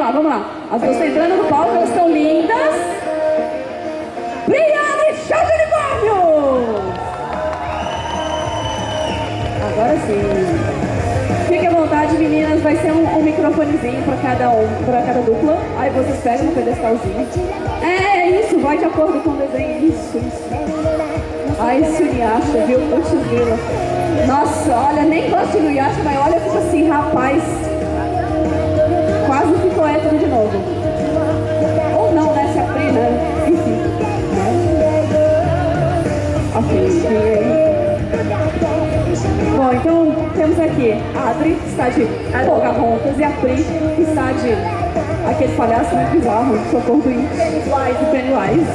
vamos lá. As duas estão entrando no palco, elas estão lindas. Briana e show de unicórnio! Agora sim. Fique à vontade, meninas. Vai ser um microfonezinho para cada dupla. Aí vocês pegam um pedestalzinho. É isso, vai de acordo com o desenho. Isso. Ai, esse Inuyasha, viu? Putz, grila. Nossa, olha, nem gosto de Inuyasha, mas olha, fica assim, rapaz. Quase ficou hétero de novo. Ou não, né? Se abrir, né? Enfim. Ok. Bom, então temos aqui a Adri, que está de Pocahontas, e a Pri, que está de aquele palhaço muito bizarro, Socorro do Índio, Pennywise e Pennywise.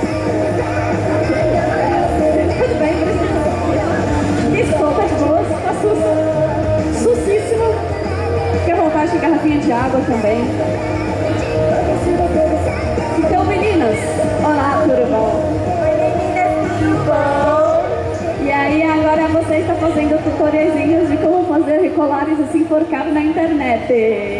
Tudo bem, estou, tá de boas, tá sucíssimo. Fique à vontade de garrafinha de água também. Então, meninas, olá, tudo bom? E aí, agora você está fazendo tutoriaizinhos de como fazer colares assim enforcados na internet.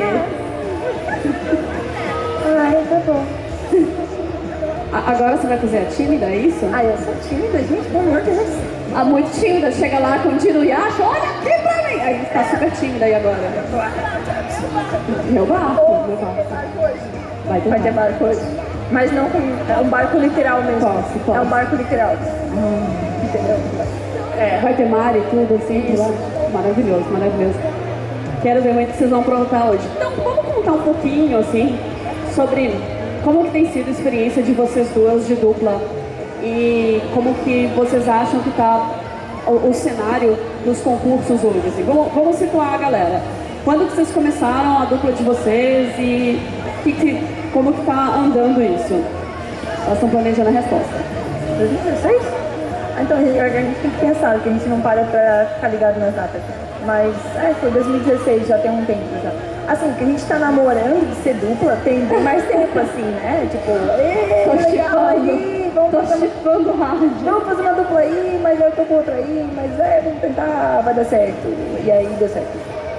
Ai, tá bom. Agora você vai fazer a tímida, é isso? Ai, eu sou tímida, gente, pelo amor de Deus. Ah, muito tímida, chega lá com o Inuyasha, olha aqui pra mim! Aí está super tímida aí agora. Meu barco. Vai ter barco hoje. Mas não com... É um barco literal mesmo. Posso. É um barco literal. Entendeu? É. Vai ter mar e tudo assim. Lá. Maravilhoso, maravilhoso. Quero ver muito o que vocês vão aprontar hoje. Então, vamos contar um pouquinho, assim, sobre como que tem sido a experiência de vocês duas de dupla e como que vocês acham que tá o cenário dos concursos hoje. Assim. Vamos situar a galera. Quando que vocês começaram a dupla de vocês e como que tá andando isso? Elas estão planejando a resposta. 2016? Então, a gente tem que pensar, que a gente não para pra ficar ligado nas datas. Mas, foi 2016, já tem um tempo já. Assim, que a gente tá namorando de ser dupla, tem bem mais tempo, assim, né? Tipo, legal aí, vamos fazer uma dupla aí, mas eu tô com outra aí, mas vamos tentar, vai dar certo. E aí deu certo.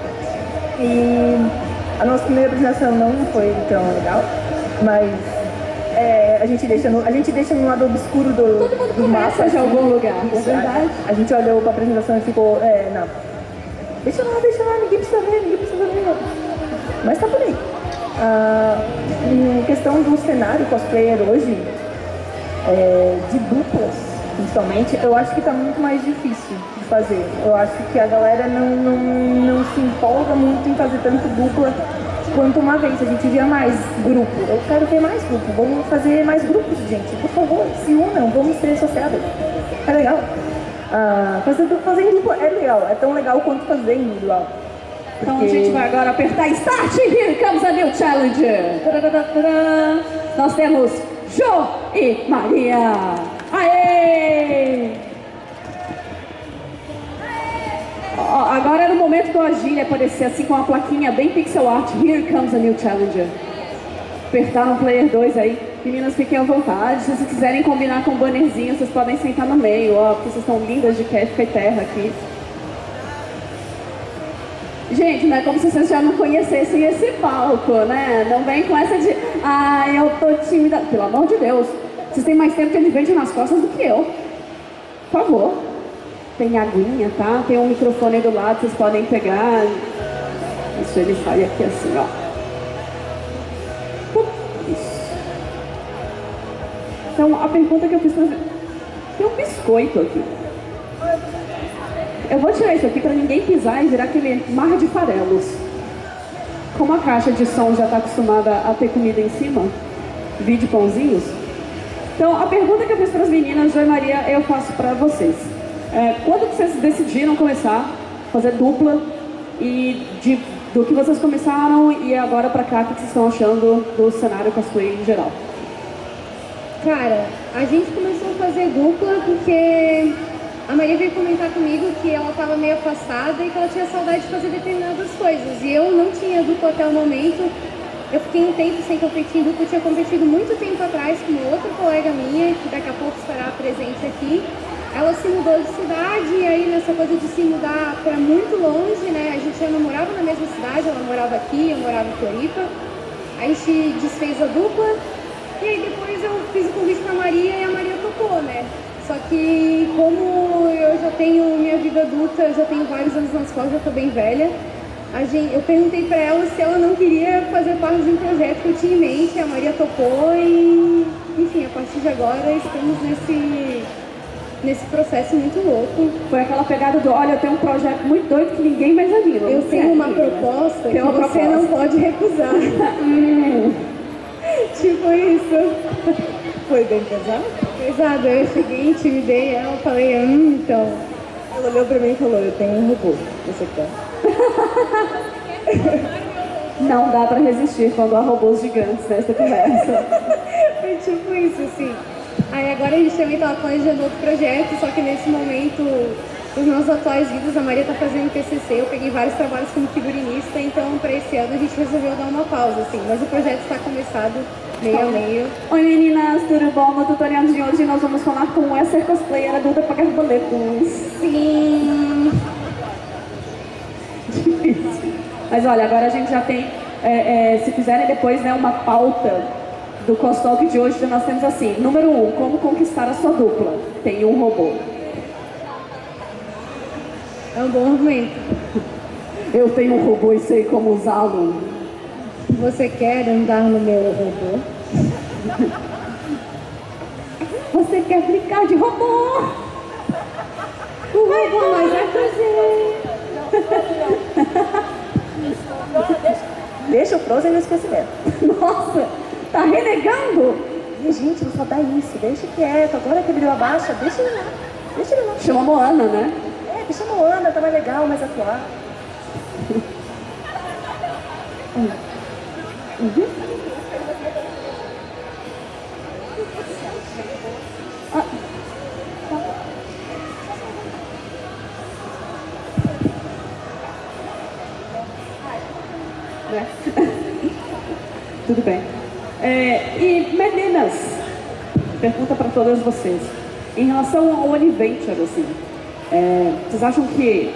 E a nossa primeira apresentação não foi tão legal, mas a gente deixa no lado obscuro do mapa de algum lugar, é verdade. A gente olhou pra apresentação e ficou, não. Deixa lá, ninguém precisa ver. Mas tá por aí. Em questão do cenário cosplayer hoje, de duplas, principalmente, eu acho que tá muito mais difícil de fazer. Eu acho que a galera não se empolga muito em fazer tanto dupla quanto uma vez. A gente via mais grupo. Eu quero ver mais grupo. Vamos fazer mais grupos, gente. Por favor, se unam, vamos ser associados. É legal. Fazer em dupla é legal. É tão legal quanto fazer individual. Então a gente vai agora apertar Start. Here comes a new challenger. Nós temos Jo e Maria. Aê! Agora era o momento do Agile aparecer assim com uma plaquinha bem pixel art. Here comes a new challenger. Apertar no player 2 aí. Meninas, fiquem à vontade. Se vocês quiserem combinar com o bannerzinho, vocês podem sentar no meio, porque vocês estão lindas de Kéfica e terra aqui. Gente, não é como se vocês já não conhecessem esse palco, né? Não vem com essa de, eu tô tímida. Pelo amor de Deus, vocês têm mais tempo que ele vende nas costas do que eu. Por favor. Tem aguinha, tá? Tem um microfone aí do lado, vocês podem pegar. Isso, ele sai aqui assim, ó. Isso. Então, a pergunta que eu fiz pra vocês... Tem um biscoito aqui. Eu vou tirar isso aqui pra ninguém pisar e virar aquele mar de farelos. Como a caixa de som já tá acostumada a ter comida em cima, vídeo pãozinhos. Então, a pergunta que eu fiz pras meninas, Jo e Maria, eu faço pra vocês. Quando vocês decidiram começar a fazer dupla e do que vocês começaram e agora pra cá, o que vocês estão achando do cenário cosplay em geral? Cara, a gente começou a fazer dupla porque a Maria veio comentar comigo que ela estava meio afastada e que ela tinha saudade de fazer determinadas coisas. E eu não tinha dupla até o momento. Eu fiquei um tempo sem competir em dupla, eu tinha competido muito tempo atrás com uma outra colega minha, que daqui a pouco estará presente aqui. Ela se mudou de cidade e aí nessa coisa de se mudar para muito longe, né? A gente já não morava na mesma cidade, ela morava aqui, eu morava em Floripa. Aí a gente desfez a dupla, e aí depois eu fiz o convite pra Maria e a Maria topou, né? Só que como eu já tenho minha vida adulta, eu já tenho vários anos nas costas, já tô bem velha, eu perguntei pra ela se ela não queria fazer parte de um projeto que eu tinha em mente, a Maria topou e, enfim, a partir de agora estamos nesse processo muito louco. Foi aquela pegada do, olha, eu tenho um projeto muito doido que ninguém mais anima. Eu tenho uma proposta que você não pode recusar. Tipo isso. Foi bem pesado? Pesado, eu cheguei, intimidei ela, falei, então. Ela olhou pra mim e falou, eu tenho um robô, você quer? Não dá pra resistir quando há robôs gigantes nessa conversa. Foi tipo isso, assim. Aí agora a gente também estava planejando outro projeto, só que nesse momento, os nossos atuais vidas, a Maria está fazendo TCC, eu peguei vários trabalhos como figurinista, então para esse ano a gente resolveu dar uma pausa, assim. Mas o projeto está começado meio a meio. Oi meninas, tudo bom? No tutorial de hoje nós vamos falar como é ser cosplayer adulta pagar boletos. Sim! Difícil. Mas olha, agora a gente já tem, se fizerem depois, né, uma pauta do Costalk de hoje, nós temos assim, número 1, como conquistar a sua dupla. Tem um robô. É um bom argumento. Eu tenho um robô e sei como usá-lo. Você quer andar no meu robô? Você quer brincar de robô? O robô mais vai fazer. Deixa o Frozen no esquecimento. Nossa, tá renegando? E, gente, não só dá isso, deixa quieto. Agora que abriu a baixa, deixa ele lá. Deixa ele lá. Chama a Moana, né? Deixa a Moana, tá mais legal, mais atual. Tudo bem. E meninas, pergunta para todas vocês. Em relação ao Univenture, assim, vocês acham que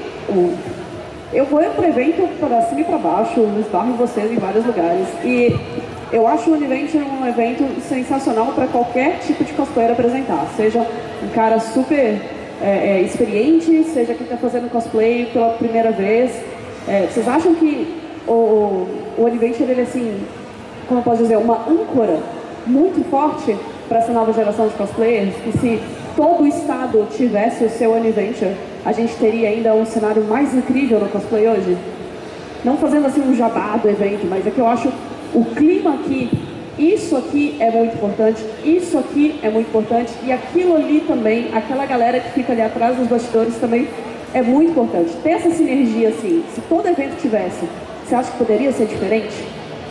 eu vou para o evento para cima e para baixo, esbarro em vocês em vários lugares, e eu acho o Univenture um evento sensacional para qualquer tipo de cosplayer apresentar, seja um cara super experiente, seja quem está fazendo cosplay pela primeira vez. Vocês acham que o Univenture, ele assim, como eu posso dizer, uma âncora muito forte para essa nova geração de cosplayers, que se todo o estado tivesse o seu Univenture, a gente teria ainda um cenário mais incrível no cosplay hoje? Não fazendo assim um jabá do evento, mas é que eu acho o clima aqui, isso aqui é muito importante, isso aqui é muito importante, e aquilo ali também, aquela galera que fica ali atrás dos bastidores também é muito importante. Ter essa sinergia assim, se todo evento tivesse, você acha que poderia ser diferente?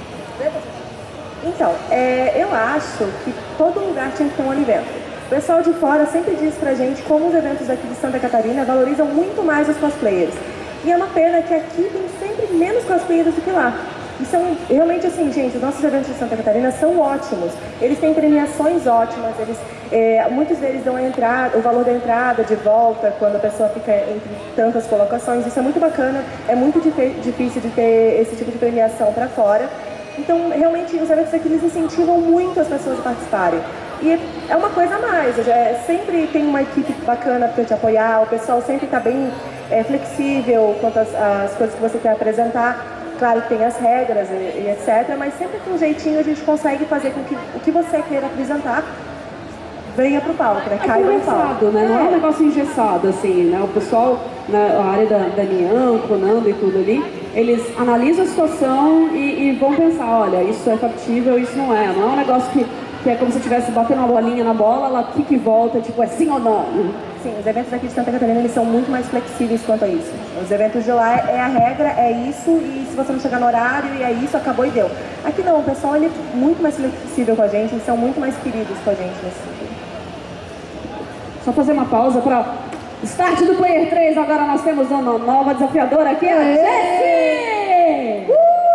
Então, eu acho que todo lugar tinha que ter um evento. O pessoal de fora sempre diz pra gente como os eventos aqui de Santa Catarina valorizam muito mais os cosplayers. E é uma pena que aqui tem sempre menos cosplayers do que lá. E são realmente assim, gente, os nossos eventos de Santa Catarina são ótimos. Eles têm premiações ótimas, muitos deles dão o valor da entrada de volta quando a pessoa fica entre tantas colocações. Isso é muito bacana, é muito difícil de ter esse tipo de premiação para fora. Então, realmente, os eventos aqui eles incentivam muito as pessoas a participarem. E é uma coisa a mais, sempre tem uma equipe bacana para te apoiar, o pessoal sempre está bem flexível quanto às coisas que você quer apresentar. Claro que tem as regras e etc, mas sempre com um jeitinho a gente consegue fazer com que o que você queira apresentar venha pro palco, né? Caiba no palco. Né? Não é um negócio engessado, assim, né? O pessoal na área da Nianco, Nando e tudo ali, eles analisam a situação e vão pensar, olha, isso é factível, isso não é. Não é um negócio que é como se estivesse batendo uma bolinha na bola, ela quica e volta, tipo, é sim ou não? Sim, os eventos aqui de Santa Catarina, eles são muito mais flexíveis quanto a isso. Os eventos de lá é a regra, é isso, e se você não chegar no horário, e é isso, acabou e deu. Aqui não, o pessoal ele é muito mais flexível com a gente, eles são muito mais queridos com a gente nesse sentido. Só fazer uma pausa para start do Player 3, agora nós temos uma nova desafiadora aqui, a Jessie!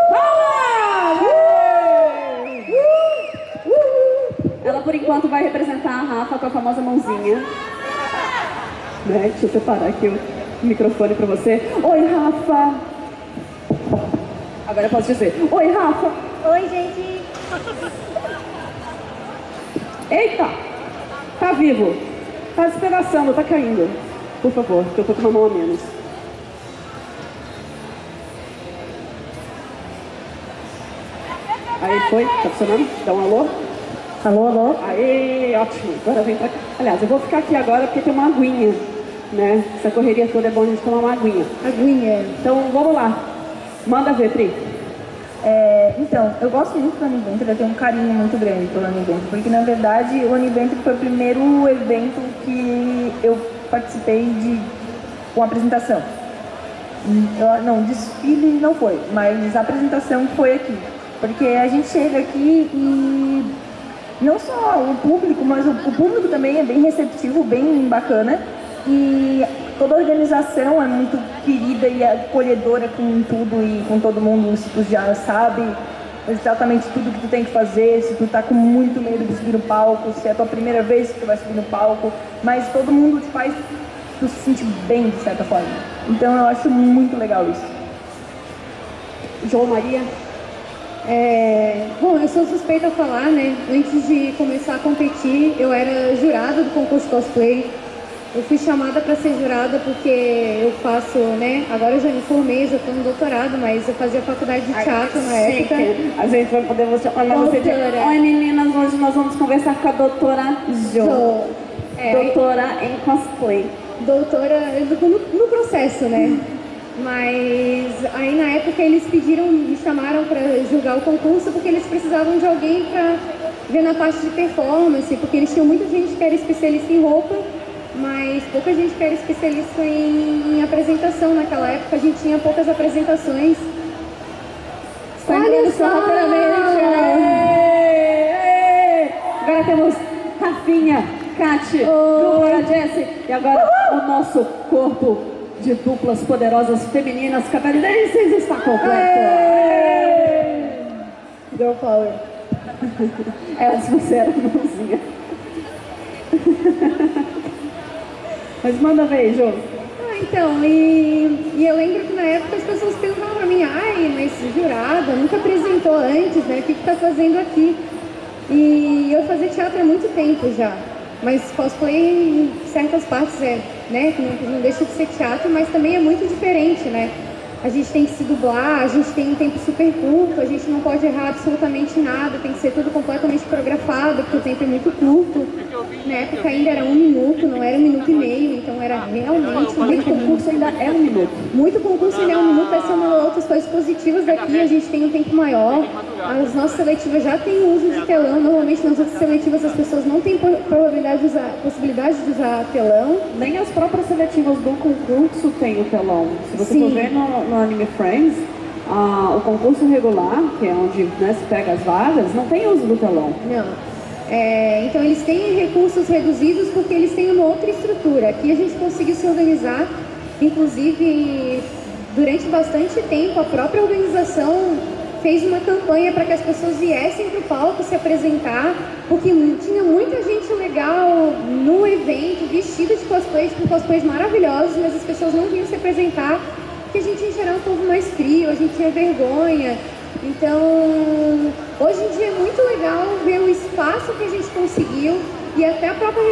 Ela, por enquanto, vai representar a Rafa com a famosa mãozinha. Né? Deixa eu separar aqui o microfone para você. Oi, Rafa! Agora eu posso dizer. Oi, Rafa! Oi, gente. Eita! Tá vivo. Tá despedaçando, tá caindo. Por favor, porque eu tô com uma mão a menos. Aí foi, tá funcionando? Dá um alô? Alô, alô? Aê, ótimo. Agora vem pra cá. Aliás, eu vou ficar aqui agora porque tem uma aguinha, né? Essa correria toda é bom a gente tomar uma aguinha. Aguinha. Então, vamos lá. Manda ver, Pri. Então, eu gosto muito do Univento, eu tenho um carinho muito grande pelo Univento, porque na verdade o Univento foi o primeiro evento que eu participei de uma apresentação. Não, desfile não foi, mas a apresentação foi aqui. Porque a gente chega aqui e não só o público, mas o público também é bem receptivo, bem bacana. E toda a organização é muito querida e acolhedora com tudo e com todo mundo. Se tu já sabe exatamente tudo que tu tem que fazer, se tu tá com muito medo de subir no palco, se é a tua primeira vez que tu vai subir no palco, mas todo mundo te faz tu se sentir bem, de certa forma. Então eu acho muito legal isso. João Maria. Bom, eu sou suspeita a falar, né? Antes de começar a competir, eu era jurada do concurso cosplay. Eu fui chamada para ser jurada porque eu faço, né? Agora eu já me formei, já estou no doutorado, mas eu fazia faculdade de teatro na época. A gente vai poder chamar você de... Oi, meninas, hoje nós vamos conversar com a doutora Jo. Doutora em cosplay. Doutora no processo, né? Mas aí na época eles me chamaram para julgar o concurso porque eles precisavam de alguém para ver na parte de performance, porque eles tinham muita gente que era especialista em roupa, mas pouca gente que era especialista em apresentação. Naquela época a gente tinha poucas apresentações. Olha só, rapidamente! Agora temos Rafinha, Kati, Dupla, Jessie e agora o nosso corpo de duplas poderosas femininas catarinenses está completo. Girl Power. Se você era mãozinha. Mas manda ver, Jô. Então, e eu lembro que na época as pessoas perguntavam pra mim, mas jurada, nunca apresentou antes, né? O que tá fazendo aqui? E eu fazia teatro há muito tempo já. Mas cosplay em certas partes né? Não deixa de ser teatro, mas também é muito diferente, né? A gente tem que se dublar, a gente tem um tempo super curto, a gente não pode errar absolutamente nada, tem que ser tudo completamente coreografado, porque o tempo é muito curto. Na época ainda era 1 minuto, não era 1 minuto e meio, então era realmente muito concurso ainda é 1 minuto. Muito concurso ainda é 1 minuto, essa é uma das outras coisas positivas daqui, a gente tem um tempo maior. As nossas seletivas já têm uso de telão, normalmente nas outras seletivas as pessoas não têm possibilidade de usar telão. Nem as próprias seletivas do concurso têm o telão. Se você for ver no Anime Friends, o concurso regular, que é onde, né, se pega as vagas, não tem uso do telão. Não. Então eles têm recursos reduzidos porque eles têm uma outra estrutura. Aqui a gente conseguiu se organizar, inclusive durante bastante tempo a própria organização fez uma campanha para que as pessoas viessem para o palco se apresentar, porque tinha muita gente legal no evento, vestida de cosplays, com cosplays maravilhosos, mas as pessoas não vinham se apresentar, porque a gente em geral é um povo mais frio, a gente tinha vergonha. Então, hoje em dia é muito legal ver o espaço que a gente conseguiu e até a própria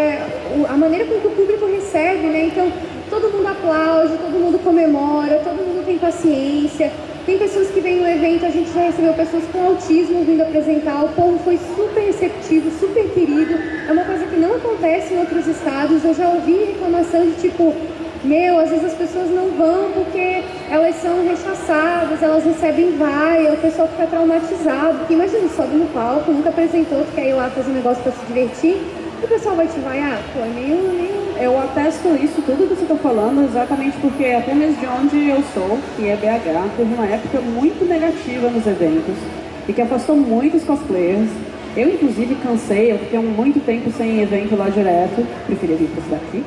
a maneira com que o público recebe, né? Então, todo mundo aplaude, todo mundo comemora, todo mundo tem paciência. Tem pessoas que vêm no evento, a gente já recebeu pessoas com autismo vindo apresentar, o povo foi super receptivo, super querido. É uma coisa que não acontece em outros estados. Eu já ouvi reclamação de tipo, às vezes as pessoas não vão porque elas são rechaçadas, elas recebem vaia, o pessoal fica traumatizado. Porque imagina, sobe no palco, nunca apresentou, tu quer ir lá fazer um negócio pra se divertir, e o pessoal vai te vaiar? Pô, é meio... Eu atesto isso, tudo que você está falando, exatamente porque até mesmo de onde eu sou, que é BH, teve uma época muito negativa nos eventos e que afastou muitos cosplayers. Eu, inclusive, cansei, eu fiquei muito tempo sem evento lá direto, preferia vir para daqui.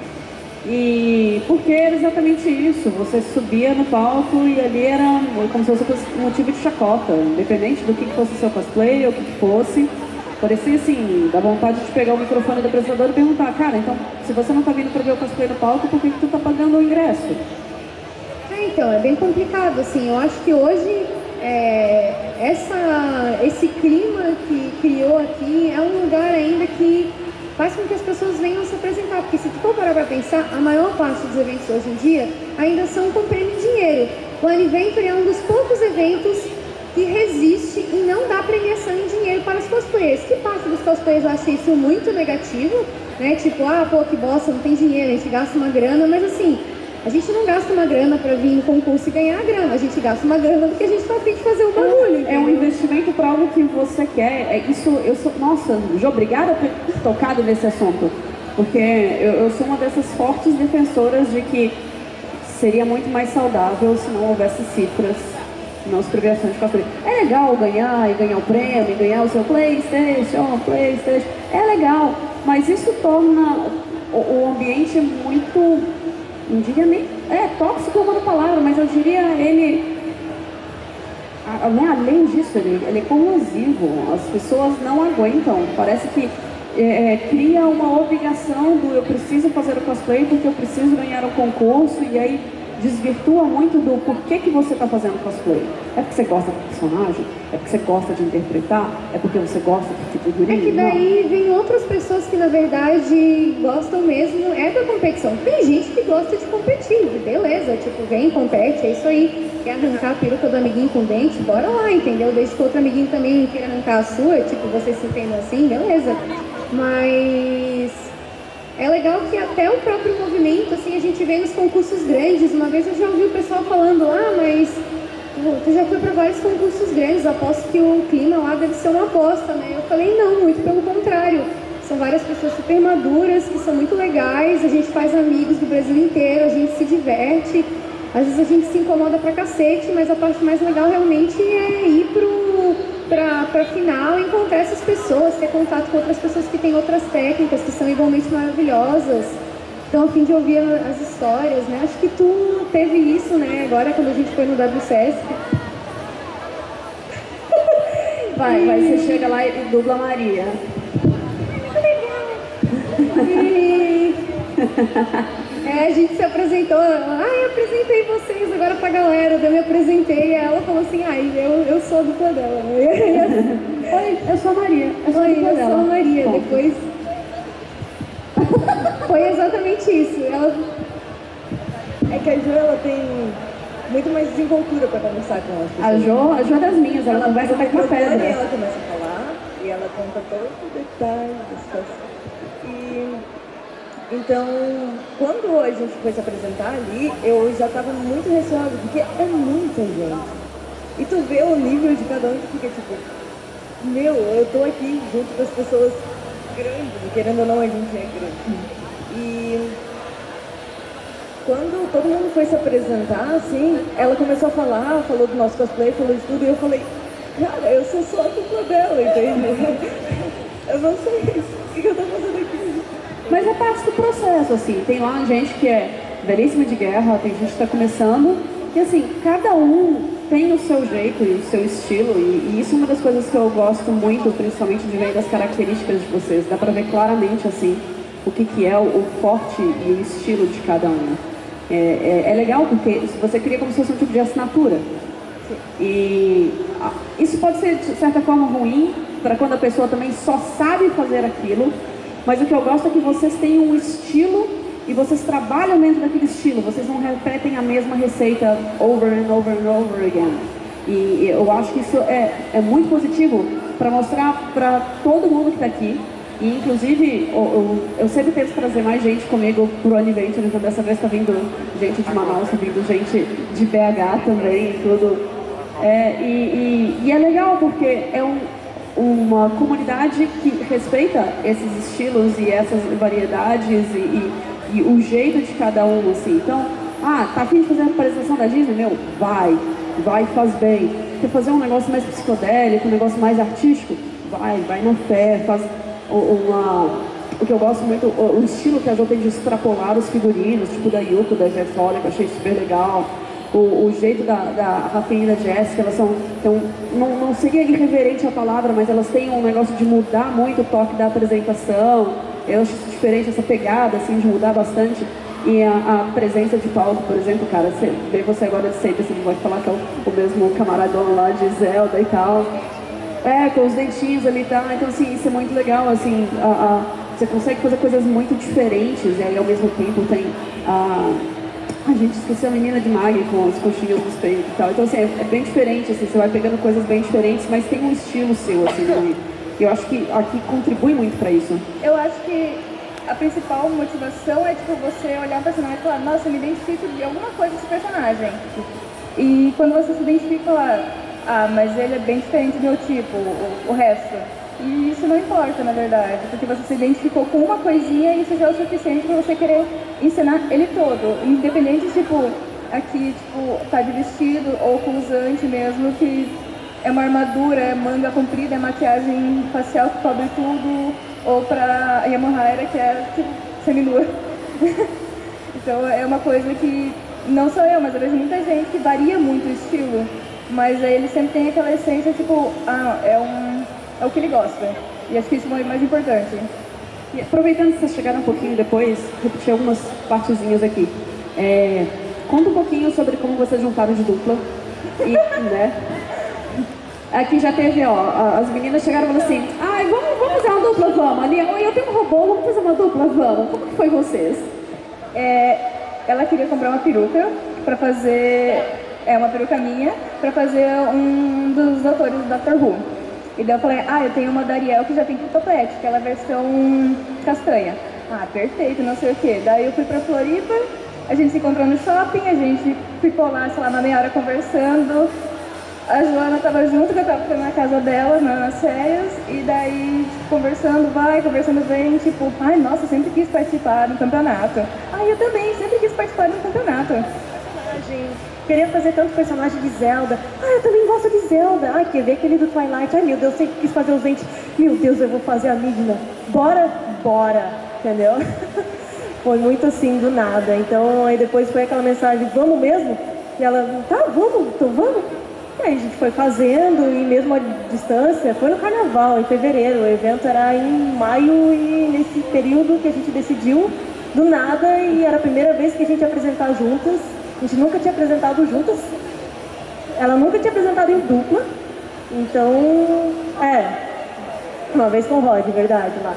E porque era exatamente isso, você subia no palco e ali era como se fosse um motivo de chacota, independente do que fosse seu cosplay ou o que fosse. Parecia assim, dá vontade de pegar o microfone do apresentador e perguntar, cara, então, se você não tá vindo pra ver o cosplay no palco, por que tu tá pagando o ingresso? Então, é bem complicado, assim, eu acho que hoje esse clima que criou aqui é um lugar ainda que faz com que as pessoas venham se apresentar, porque se tu for parar para pensar, a maior parte dos eventos hoje em dia ainda são com prêmio em dinheiro. O Aniventure é um dos poucos eventos que resiste e não dá premiação em dinheiro para os cosplayers. Que parte dos cosplayers acha isso muito negativo, né? Tipo, pô, que bosta, não tem dinheiro, a gente gasta uma grana, mas assim, a gente não gasta uma grana para vir no concurso e ganhar a grana, a gente gasta uma grana porque a gente tá a fim de fazer o bagulho. É um investimento para algo que você quer. Nossa, Jô, obrigada por ter tocado nesse assunto, porque eu sou uma dessas fortes defensoras de que seria muito mais saudável se não houvesse cifras nas premiações de cosplay. É legal ganhar e ganhar o prêmio, e ganhar o seu PlayStation, é legal, mas isso torna o ambiente muito, não diria nem, tóxico é uma palavra, mas eu diria ele, além disso, ele é corrosivo, as pessoas não aguentam, parece que cria uma obrigação do eu preciso fazer o cosplay porque eu preciso ganhar o concurso, e aí desvirtua muito do porquê que você está fazendo cosplay. É porque você gosta do personagem? É porque você gosta de interpretar? É porque você gosta de figurinha? É que daí vem outras pessoas que na verdade gostam mesmo da competição. Tem gente que gosta de competir, beleza, tipo, vem, compete, é isso aí. Quer arrancar a peruca do amiguinho com dente? Bora lá, entendeu? Desde que o outro amiguinho também queira arrancar a sua, tipo, vocês se entendem assim, beleza. Mas é legal que até o próprio movimento, assim, a gente vê nos concursos grandes. Uma vez eu já ouvi o pessoal falando, mas tu já foi para vários concursos grandes, aposto que o clima lá deve ser uma aposta, né? Eu falei, não, muito pelo contrário. São várias pessoas super maduras, que são muito legais, a gente faz amigos do Brasil inteiro, a gente se diverte. Às vezes a gente se incomoda pra cacete, mas a parte mais legal realmente é ir pra final e encontrar essas pessoas, ter contato com outras pessoas que têm outras técnicas, que são igualmente maravilhosas. Então, a fim de ouvir as histórias, né? Acho que tu teve isso, né? Agora, quando a gente foi no WCS. Vai, você chega lá e dubla a Maria. A gente se apresentou, eu apresentei vocês agora pra galera, daí eu me apresentei e ela falou assim, eu sou a dupla dela. Oi, eu sou a Maria. Eu sou a Maria. Bom. Depois foi exatamente isso. É que a Jo, ela tem muito mais desenvoltura pra conversar com as pessoas. A Jo é das minhas, ela conversa até com a pedra. E ela começa a falar e ela conta todo o detalhe da situação. Então, quando a gente foi se apresentar ali, eu já estava muito receosa, porque é muita gente. E tu vê o nível de cada um que fica tipo, eu tô aqui junto com as pessoas grandes, e querendo ou não, a gente é grande. E quando todo mundo foi se apresentar, assim, ela começou a falar, falou do nosso cosplay, falou de tudo, e eu falei, cara, eu sou só a dupla dela, entende? Eu não sei o que eu tô fazendo aqui. Mas é parte do processo, assim, tem lá gente que é velhíssima de guerra, tem gente que está começando, e assim, cada um tem o seu jeito e o seu estilo, e isso é uma das coisas que eu gosto muito, principalmente de ver das características de vocês, dá pra ver claramente, assim, o que é o forte e o estilo de cada um. É legal porque você cria como se fosse um tipo de assinatura, e isso pode ser, de certa forma, ruim, para quando a pessoa também só sabe fazer aquilo. Mas o que eu gosto é que vocês têm um estilo e vocês trabalham dentro daquele estilo. Vocês não repetem a mesma receita over and over and over again. E eu acho que isso é muito positivo para mostrar para todo mundo que está aqui. E inclusive eu sempre tento trazer mais gente comigo pro Aniventure, então dessa vez está vindo gente de Manaus, está vindo gente de BH também e tudo. E é legal porque é uma comunidade que respeita esses estilos e essas variedades e o jeito de cada um, assim. Então, tá afim de fazer a apresentação da Disney? Vai, faz bem. Quer fazer um negócio mais psicodélico, um negócio mais artístico? Vai na fé, faz o que eu gosto muito, o estilo que a Jo tem de extrapolar os figurinos, tipo da Yuko, da Jess Holly, que eu achei super legal. O jeito da Rafinha e da Jéssica, elas são, não seria irreverente a palavra, mas elas têm um negócio de mudar muito o toque da apresentação. Eu acho isso diferente, essa pegada, assim, de mudar bastante. E a presença de palco, por exemplo, cara, ver você agora sempre, você não vai falar que é o mesmo camaradão lá de Zelda e tal. Com os dentinhos ali e tal. Então, assim, isso é muito legal, assim, você consegue fazer coisas muito diferentes e aí ao mesmo tempo tem a gente esqueceu a menina de Mag com as coxinhas nos peitos e tal. Então, assim, é bem diferente, assim, você vai pegando coisas bem diferentes, mas tem um estilo seu, assim, também. E eu acho que aqui contribui muito pra isso. Eu acho que a principal motivação é, tipo, você olhar o personagem e falar, nossa, eu me identifico de alguma coisa desse personagem. E quando você se identifica lá, mas ele é bem diferente do meu tipo, o resto. E isso não importa, na verdade, porque você se identificou com uma coisinha e isso já é o suficiente para você querer ensinar ele todo. Independente, tipo, aqui, tipo, tá de vestido ou com usante mesmo, que é uma armadura, é manga comprida, é maquiagem facial que cobre tudo, ou pra Yamohaira, que é, tipo, seminua. Então é uma coisa que, não sou eu, mas eu vejo muita gente que varia muito o estilo, mas aí ele sempre tem aquela essência, tipo, é o que ele gosta. E acho que isso é o mais importante. E aproveitando que vocês chegaram um pouquinho depois, repetir algumas partezinhas aqui. Conta um pouquinho sobre como vocês juntaram de dupla. E, né? Aqui já teve, ó, as meninas chegaram e falaram assim, vamos fazer uma dupla, vamos. Ali, eu tenho um robô, vamos fazer uma dupla, vamos. Como que foi vocês? Ela queria comprar uma peruca pra fazer, uma peruca minha, pra fazer um dos doutores do Dr. Who. E daí eu falei, eu tenho uma da Ariel que já tem topete, que ela é a versão castanha. Perfeito, não sei o quê. Daí eu fui pra Floripa, a gente se encontrou no shopping, a gente ficou lá, sei lá, uma meia hora conversando. A Joana tava junto, que eu tava na casa dela, nas férias, e daí, tipo, conversando vem, tipo, nossa, eu sempre quis participar do campeonato. Eu também, sempre quis participar do campeonato. Queria fazer tanto personagem de Zelda. Eu também gosto de Zelda. Quer ver aquele do Twilight? Meu Deus, eu sempre quis fazer os dentes. Meu Deus, eu vou fazer a Midna. Bora, entendeu? Foi muito assim, do nada. Então, aí depois foi aquela mensagem, vamos mesmo? E ela, tá, vamos, então vamos. E aí a gente foi fazendo, e mesmo a distância, foi no carnaval, em fevereiro. O evento era em maio, e nesse período que a gente decidiu, do nada, e era a primeira vez que a gente ia apresentar juntas. A gente nunca tinha apresentado juntas. Ela nunca tinha apresentado em dupla. Então, uma vez com o Rod, verdade, lá.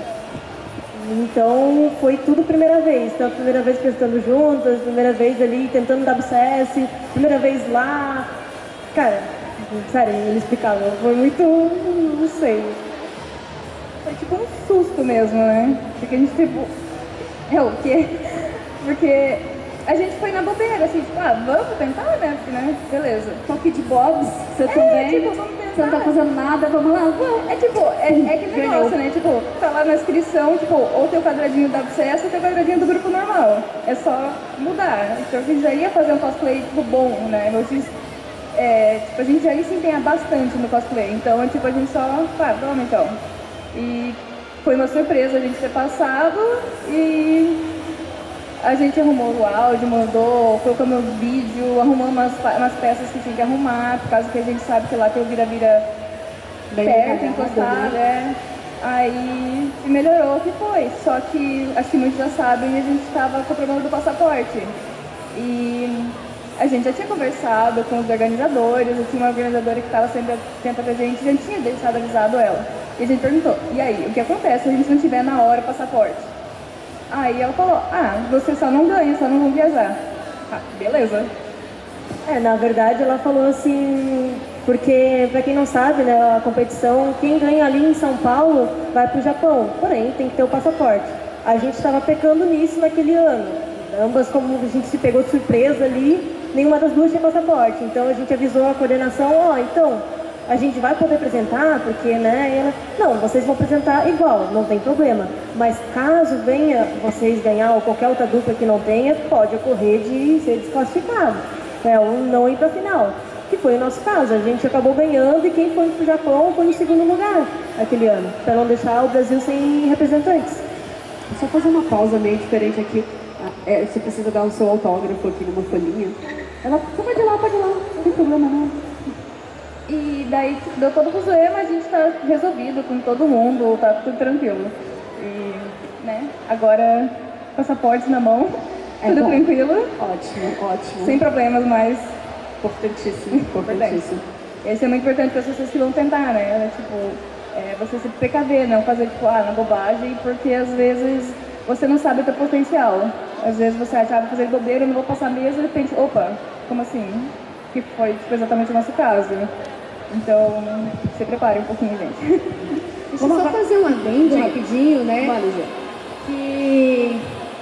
Então, foi tudo primeira vez. Então, primeira vez apresentando juntas, primeira vez ali tentando WCS, primeira vez lá. Cara, sério, ele explicava. Foi muito, não sei. Foi tipo um susto mesmo, né? Porque a gente, tipo, o quê? Porque a gente foi na bobeira, assim, tipo, vamos tentar, né? Porque, né? Beleza. Toque de bobs, você também. Tipo, vamos tentar. Você não tá fazendo nada, vamos lá. É que negócio, né? Tipo, tá lá na inscrição, tipo, ou teu quadradinho do WCS ou teu quadradinho do grupo normal. É só mudar. Então a gente já ia fazer um cosplay, tipo, bom, né? Tipo, a gente já ia se empenhar bastante no cosplay. Então, tipo, a gente só, vamos então. E foi uma surpresa a gente ter passado e a gente arrumou o áudio, mandou, colocamos o vídeo, arrumou umas peças que tinha que arrumar, por causa que a gente sabe que lá tem o vira-vira perto, encostado, Aí melhorou o que foi, só que acho que muitos já sabem, a gente estava com o problema do passaporte. E a gente já tinha conversado com os organizadores, eu tinha uma organizadora que estava sempre atenta pra gente, já tinha deixado avisado ela. E a gente perguntou, e aí, o que acontece se a gente não tiver na hora o passaporte? Aí ela falou, você só não ganha, só não vão viajar. Beleza. Na verdade ela falou assim, porque pra quem não sabe, né, a competição, quem ganha ali em São Paulo vai pro Japão, porém tem que ter o passaporte. A gente estava pecando nisso naquele ano. Ambas, como a gente se pegou de surpresa ali, nenhuma das duas tinha passaporte. Então a gente avisou a coordenação, então, a gente vai poder apresentar, porque, né, e ela, não, vocês vão apresentar igual, não tem problema. Mas caso venha vocês ganhar ou qualquer outra dupla que não tenha, pode ocorrer de ser desclassificado, ou não ir para a final. Que foi o nosso caso, a gente acabou ganhando e quem foi para o Japão foi em segundo lugar aquele ano, para não deixar o Brasil sem representantes. Só fazer uma pausa meio diferente aqui. Você precisa dar o seu autógrafo aqui numa folhinha. Ela, você pode ir lá, não tem problema não. E daí deu todo o problema, a gente tá resolvido com todo mundo, tá tudo tranquilo. E, né, agora passaporte na mão. Tudo tranquilo? Ótimo, ótimo. Sem problemas, mas Importantíssimo, importantíssimo. Isso é muito importante para as pessoas que vão tentar, né? Tipo, você se precaver, não fazer, tipo, na bobagem, porque às vezes você não sabe o teu potencial. Às vezes você acha, vou fazer bobeira, eu não vou passar mesmo, e de repente, opa, como assim? Que foi tipo, exatamente o nosso caso. Então, se prepare um pouquinho, gente. Deixa eu só fazer um adendo rapidinho, né? Vale, Gê. Que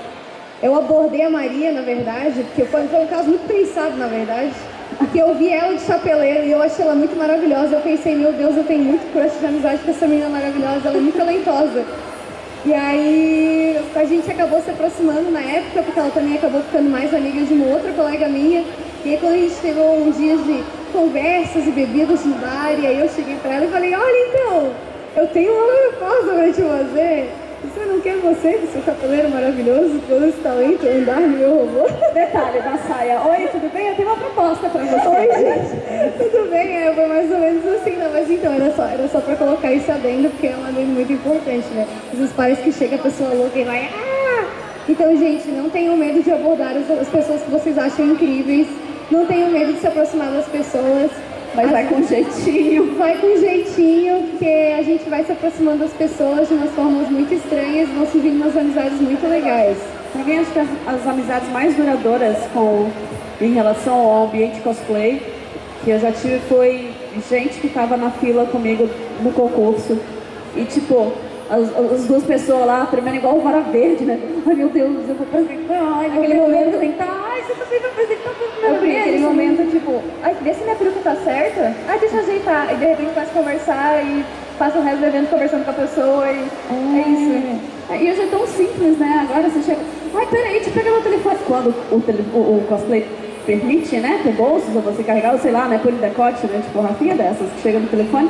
eu abordei a Maria, na verdade, porque foi um caso muito pensado, na verdade. Porque eu vi ela de chapeleiro e eu achei ela muito maravilhosa. Eu pensei, meu Deus, eu tenho muito crush de amizade com essa menina maravilhosa, ela é muito talentosa. E aí a gente acabou se aproximando na época, porque ela também acabou ficando mais amiga de uma outra colega minha. E aí quando a gente teve uns dias de conversas e bebidas no bar, e aí eu cheguei pra ela e falei, olha então, eu tenho uma proposta pra te fazer. Você não quer você, com seu chapeleiro maravilhoso, todo esse talento, andar no meu robô? Detalhe da saia. Oi, tudo bem? Eu tenho uma proposta pra você. Oi, gente. Tudo bem? Foi mais ou menos assim, não, mas então, era só pra colocar isso adendo, porque é um adendo muito importante, né? Às vezes parece que chega a pessoa louca e vai, Então, gente, não tenham medo de abordar as pessoas que vocês acham incríveis, não tenham medo de se aproximar das pessoas. Mas vai com jeitinho. Vai com jeitinho, porque a gente vai se aproximando das pessoas de umas formas muito estranhas, vão surgindo umas amizades muito legais. Pra mim, acho que as amizades mais duradouras em relação ao ambiente cosplay que eu já tive foi gente que tava na fila comigo no concurso. E tipo, as duas pessoas lá, primeiro igual o Vara Verde, né? Ai meu Deus, eu vou apresentar, ai, naquele momento apresentar, ai, você também vai apresentar pra primeira vez. Aquele momento, tipo, ai, vê se minha peruca tá certa, ai, deixa eu ajeitar. E de repente começa a conversar e passa o resto do evento conversando com a pessoa e é isso. E hoje é tão simples, né? Agora você chega, ai, peraí, deixa eu pegar meu telefone. Quando o cosplay permite, né, ter bolsos, ou você carregar, ou sei lá, né, por decote, né, tipo, Rafinha dessas, que chega no telefone,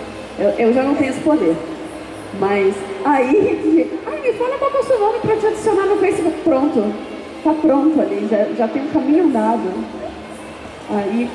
eu já não tenho esse poder. Mas aí, me fala qual é o seu nome pra te adicionar no Facebook. Pronto, tá pronto ali, já tem um caminho andado. Aí,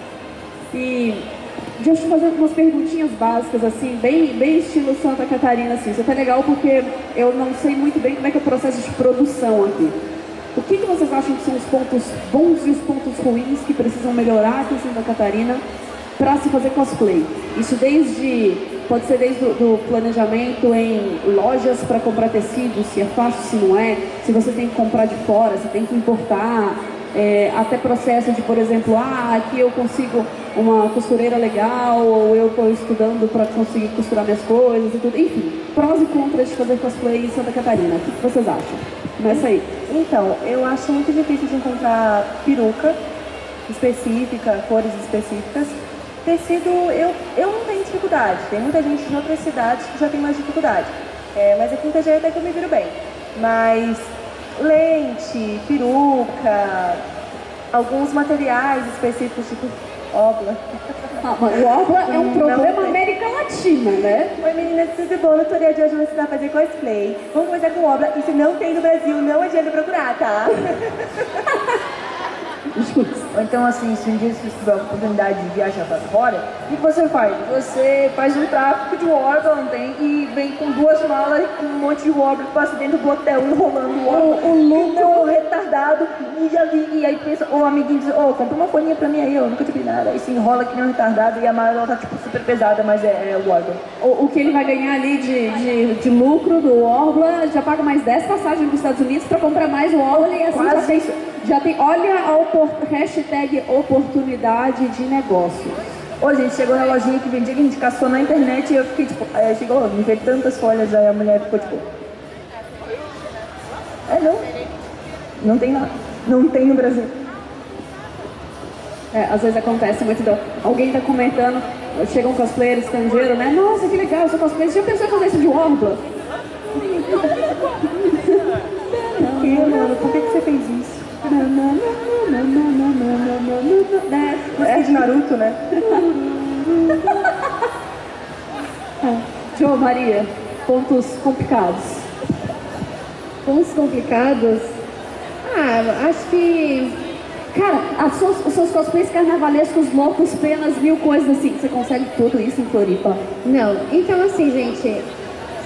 e deixa eu fazer algumas perguntinhas básicas, assim, bem estilo Santa Catarina, assim. Isso é até legal porque eu não sei muito bem como é que é o processo de produção aqui. O que vocês acham que são os pontos bons e os pontos ruins que precisam melhorar aqui em Santa Catarina para se fazer cosplay? Isso pode ser desde o planejamento em lojas para comprar tecido, se é fácil, se não é, se você tem que comprar de fora, se tem que importar, até processo de, por exemplo, aqui eu consigo uma costureira legal, ou eu estou estudando para conseguir costurar minhas coisas e tudo, enfim, prós e contras de fazer cosplay em Santa Catarina. O que vocês acham? Começa aí. Então, eu acho muito difícil de encontrar peruca específica, cores específicas. Tecido, eu não tenho dificuldade. Tem muita gente de outras cidades que já tem mais dificuldade. Mas aqui em Itajaí até que eu me viro bem. Mas lente, peruca, alguns materiais específicos, tipo obla. O obla é um problema América Latina, né? Oi meninas, tudo bom? No tutorial de hoje eu vou ensinar a fazer cosplay. Vamos começar com obla. E se não tem no Brasil, não adianta procurar, tá? Ou então, assim, se um dia você tiver a oportunidade de viajar para fora, o que você faz? Você faz um tráfico de Warbler, não tem? E vem com 2 malas com um monte de Warbler, passa dentro do hotel enrolando o Warbler. O lucro retardado. E aí pensa, o amiguinho diz, compra uma folhinha pra mim aí, eu nunca tive nada. Aí se enrola que nem um retardado e a mala tá tipo super pesada, mas é o Warbler. O que ele vai ganhar ali de lucro do Warbler, já paga mais 10 passagens para os Estados Unidos para comprar mais Warbler e assim Quase já tem, olha a hashtag oportunidade de negócio. Ô, gente, chegou na lojinha que vendia, que a gente caçou na internet e eu fiquei tipo, chegou, me veio tantas folhas, aí a mulher ficou tipo, não tem nada, não tem no Brasil. Às vezes acontece muito, alguém tá comentando, chega um cosplayer estrangeiro, né? Nossa, que legal, eu sou cosplayer, você já pensou em fazer isso de Warbler? Mano, por que você fez isso? É de Naruto, né? João, Maria, pontos complicados. Pontos complicados? Acho que... Cara, os seus cosplays carnavalescos, loucos, penas, 1000 coisas assim, você consegue tudo isso em Floripa? Não, então assim, gente, sempre que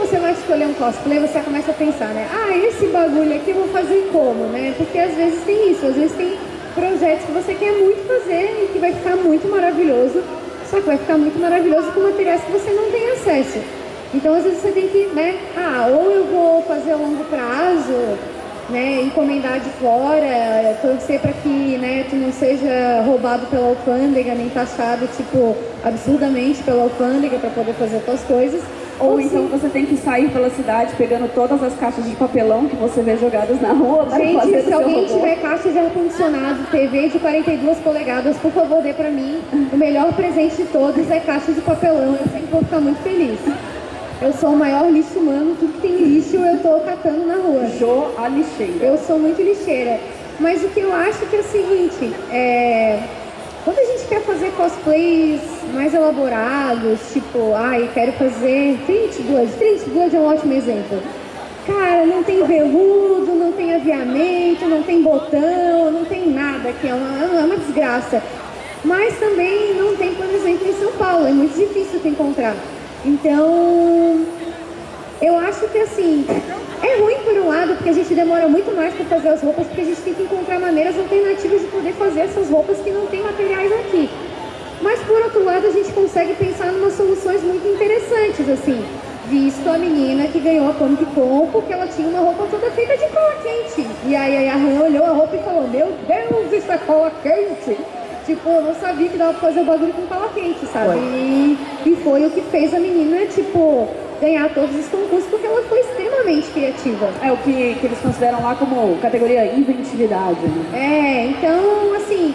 você vai escolher um cosplay, você começa a pensar, né? Ah, esse bagulho aqui eu vou fazer como, né? Porque às vezes tem isso, às vezes tem projetos que você quer muito fazer e que vai ficar muito maravilhoso, só que vai ficar muito maravilhoso com materiais que você não tem acesso. Então, às vezes você tem que, né? Ah, ou eu vou fazer a longo prazo, né? Encomendar de fora, torcer para que, né, tu não seja roubado pela alfândega, nem taxado, tipo, absurdamente pela alfândega para poder fazer tuas coisas. Ou então você tem que sair pela cidade pegando todas as caixas de papelão que você vê jogadas na rua para fazer Gente, o se seu alguém robô. tiver caixa de ar-condicionado, TV de 42 polegadas, por favor, dê pra mim. O melhor presente de todos é caixa de papelão. Eu sempre vou ficar muito feliz. Eu sou o maior lixo humano, tudo que tem lixo eu tô catando na rua. Jô, a lixeira. Eu sou muito lixeira. Mas o que eu acho que é o seguinte, quando a gente quer fazer cosplays mais elaborados, tipo, eu quero fazer Trinity Blood é um ótimo exemplo. Cara, não tem veludo, não tem aviamento, não tem botão, não tem nada, que é uma desgraça. Mas também não tem, por exemplo, em São Paulo, é muito difícil de encontrar. Então, eu acho que assim, é ruim por um lado, porque a gente demora muito mais para fazer as roupas, porque a gente tem que encontrar maneiras alternativas de poder fazer essas roupas que não tem materiais aqui. Mas por outro lado, a gente consegue pensar em umas soluções muito interessantes, assim. Visto a menina que ganhou a Comic Con porque ela tinha uma roupa toda feita de cola quente. E aí a Han olhou a roupa e falou, meu Deus, isso é cola quente! Tipo, eu não sabia que dava pra fazer o bagulho com cola quente, sabe? E foi o que fez a menina, tipo, ganhar todos os concursos, porque ela foi extremamente criativa. É o que eles consideram lá como categoria inventividade. Né? Então, assim,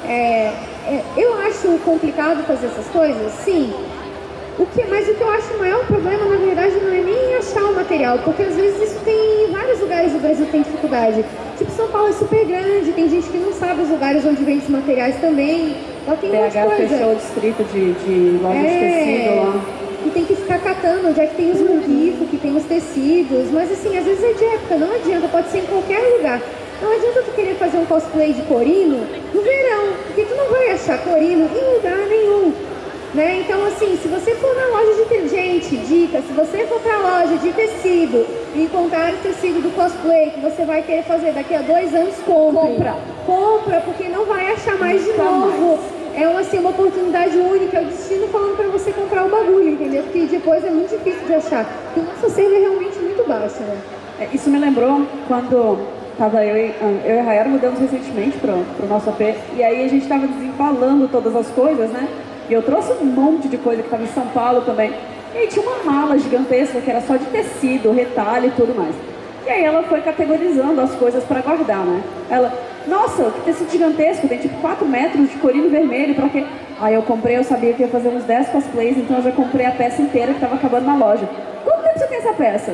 eu acho complicado fazer essas coisas, sim. Mas o que eu acho o maior problema, na verdade, não é nem achar o material, porque às vezes isso tem em vários lugares do Brasil tem dificuldade. Tipo, São Paulo é super grande, tem gente que não sabe os lugares onde vende os materiais também. Lá tem um monte de coisa. fechou o distrito de loja de tecido lá. E tem que ficar catando onde é que tem os muquifos, que tem os tecidos. Mas assim, às vezes é de época, não adianta, pode ser em qualquer lugar. Não adianta tu querer fazer um cosplay de Corino no verão, porque tu não vai achar Corino em lugar nenhum. Né? Então, assim, se você for na loja de gente, dica, se você for pra loja de tecido e encontrar o tecido do cosplay que você vai querer fazer daqui a 2 anos, compra, porque não vai achar mais de novo. É uma oportunidade única, é o destino falando pra você comprar o bagulho, entendeu? Porque depois é muito difícil de achar, porque o nosso selo é realmente muito baixo, né? Isso me lembrou quando tava eu e a Rayara mudamos recentemente pro nosso AP, e aí a gente tava desembalando todas as coisas, né? E eu trouxe um monte de coisa que estava em São Paulo também. E aí tinha uma mala gigantesca que era só de tecido, retalho e tudo mais. E aí ela foi categorizando as coisas para guardar, né? Ela, nossa, que tecido gigantesco, tem tipo 4 metros de corino vermelho, pra quê? Aí eu comprei, eu sabia que ia fazer uns 10 cosplays, então eu já comprei a peça inteira que estava acabando na loja. Quanto tempo você tem essa peça?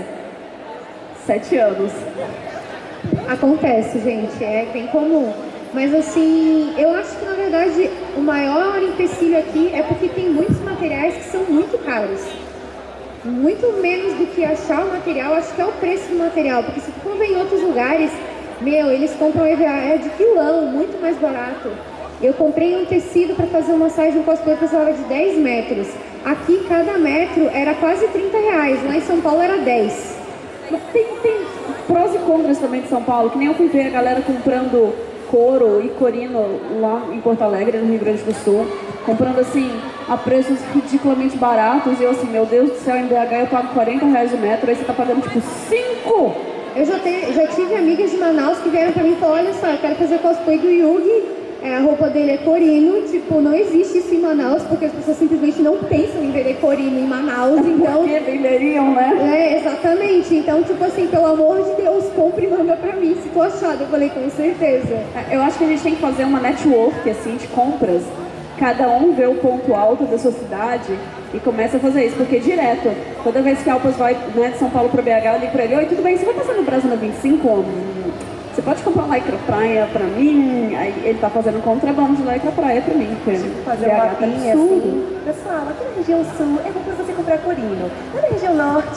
7 anos. Acontece, gente, é bem comum. Mas assim, eu acho que na verdade o maior empecilho aqui é porque tem muitos materiais que são muito caros. Muito menos do que achar o material, acho que é o preço do material. Porque se tu for ver em outros lugares, eles compram EVA de quilão, muito mais barato. Eu comprei um tecido para fazer uma saia de um cosplay, precisava de 10 metros. Aqui, cada metro era quase R$30, lá em São Paulo era 10. Tem prós e contras também de São Paulo, que nem eu fui ver a galera comprando couro e corino lá em Porto Alegre, no Rio Grande do Sul, comprando assim a preços ridiculamente baratos, e eu assim, meu Deus do céu, em BH eu pago R$40 o metro, aí você tá pagando tipo 5! Eu já tive amigas de Manaus que vieram pra mim e falaram, olha só, eu quero fazer cosplay do Yugi, a roupa dele é corino, tipo, não existe isso em Manaus, porque as pessoas simplesmente não pensam em vender corino em Manaus, então... Porque venderiam, né? Exatamente, então, tipo assim, pelo amor de Deus, compre e manda pra mim, se tu achar. Eu falei, com certeza. Eu acho que a gente tem que fazer uma network, assim, de compras, cada um vê o ponto alto da sua cidade e começa a fazer isso, porque direto, toda vez que a Alpas vai, né, de São Paulo para BH, eu ligo pra ele, oi, tudo bem, você vai passar no Brasil na 25? Você pode comprar lycra praia pra mim? Aí ele tá fazendo contrabando de lycra praia pra mim. Fazer uma mapinha assim. Pessoal, aqui na região sul é bom pra você comprar corino. Lá na região norte.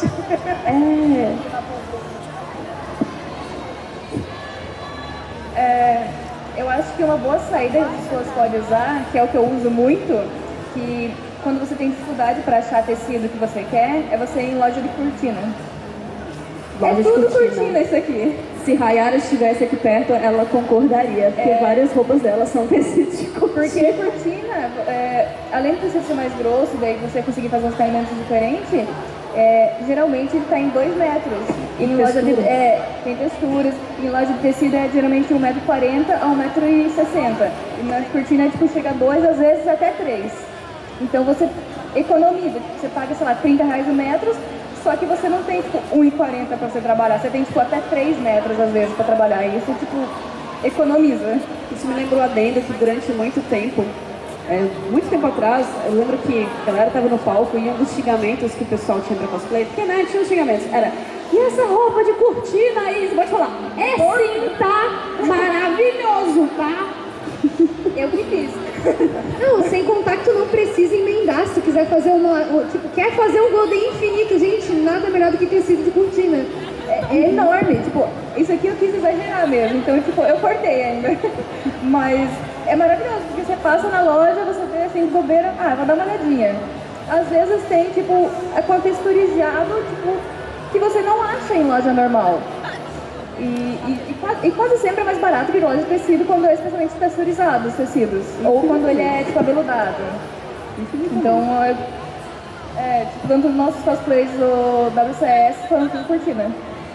Eu acho que uma boa saída que as pessoas podem usar, que é o que eu uso muito, que quando você tem dificuldade para achar tecido que você quer, é você ir em loja de cortina. Loja é de tudo cortina. cortina isso aqui. Se Rayara estivesse aqui perto, ela concordaria, porque várias roupas dela são tecidos de cortina. Porque cortina, além de você ser mais grosso, daí você conseguir fazer uns caimentos diferentes, geralmente ele está em 2 metros. Em loja de, tem texturas. Em loja de tecido é geralmente 1,40 m a 1,60 m. E na cortina tipo, chega a 2, às vezes até 3. Então você economiza, você paga, sei lá, R$30 o metro, só que você não tem tipo 1,40 para você trabalhar, você tem tipo até 3 metros às vezes para trabalhar. E isso tipo economiza. Isso me lembrou a Denda que durante muito tempo atrás, eu lembro que a galera tava no palco e um dos xingamentos que o pessoal tinha pra cosplay, porque né, tinha uns xingamentos, era: e essa roupa de cortina aí? Você pode falar: é sim, tá? Maravilhoso, tá? Eu que fiz. Não, sem contar que tu não precisa emendar se tu quiser fazer tipo, quer fazer um Golden infinito, gente, nada melhor do que tecido de cortina. É enorme, tipo, isso aqui eu quis exagerar mesmo, então tipo, eu cortei ainda. Mas é maravilhoso, porque você passa na loja, você vê assim, de bobeira, vou dar uma olhadinha. Às vezes tem, tipo, com texturizado, tipo, que você não acha em loja normal. E quase sempre é mais barato que loja de tecido quando é especialmente texturizado os tecidos. Ou quando ele é, tipo, abeludado. Então, tipo, tanto os nossos cosplays do WCS foram tudo cortina.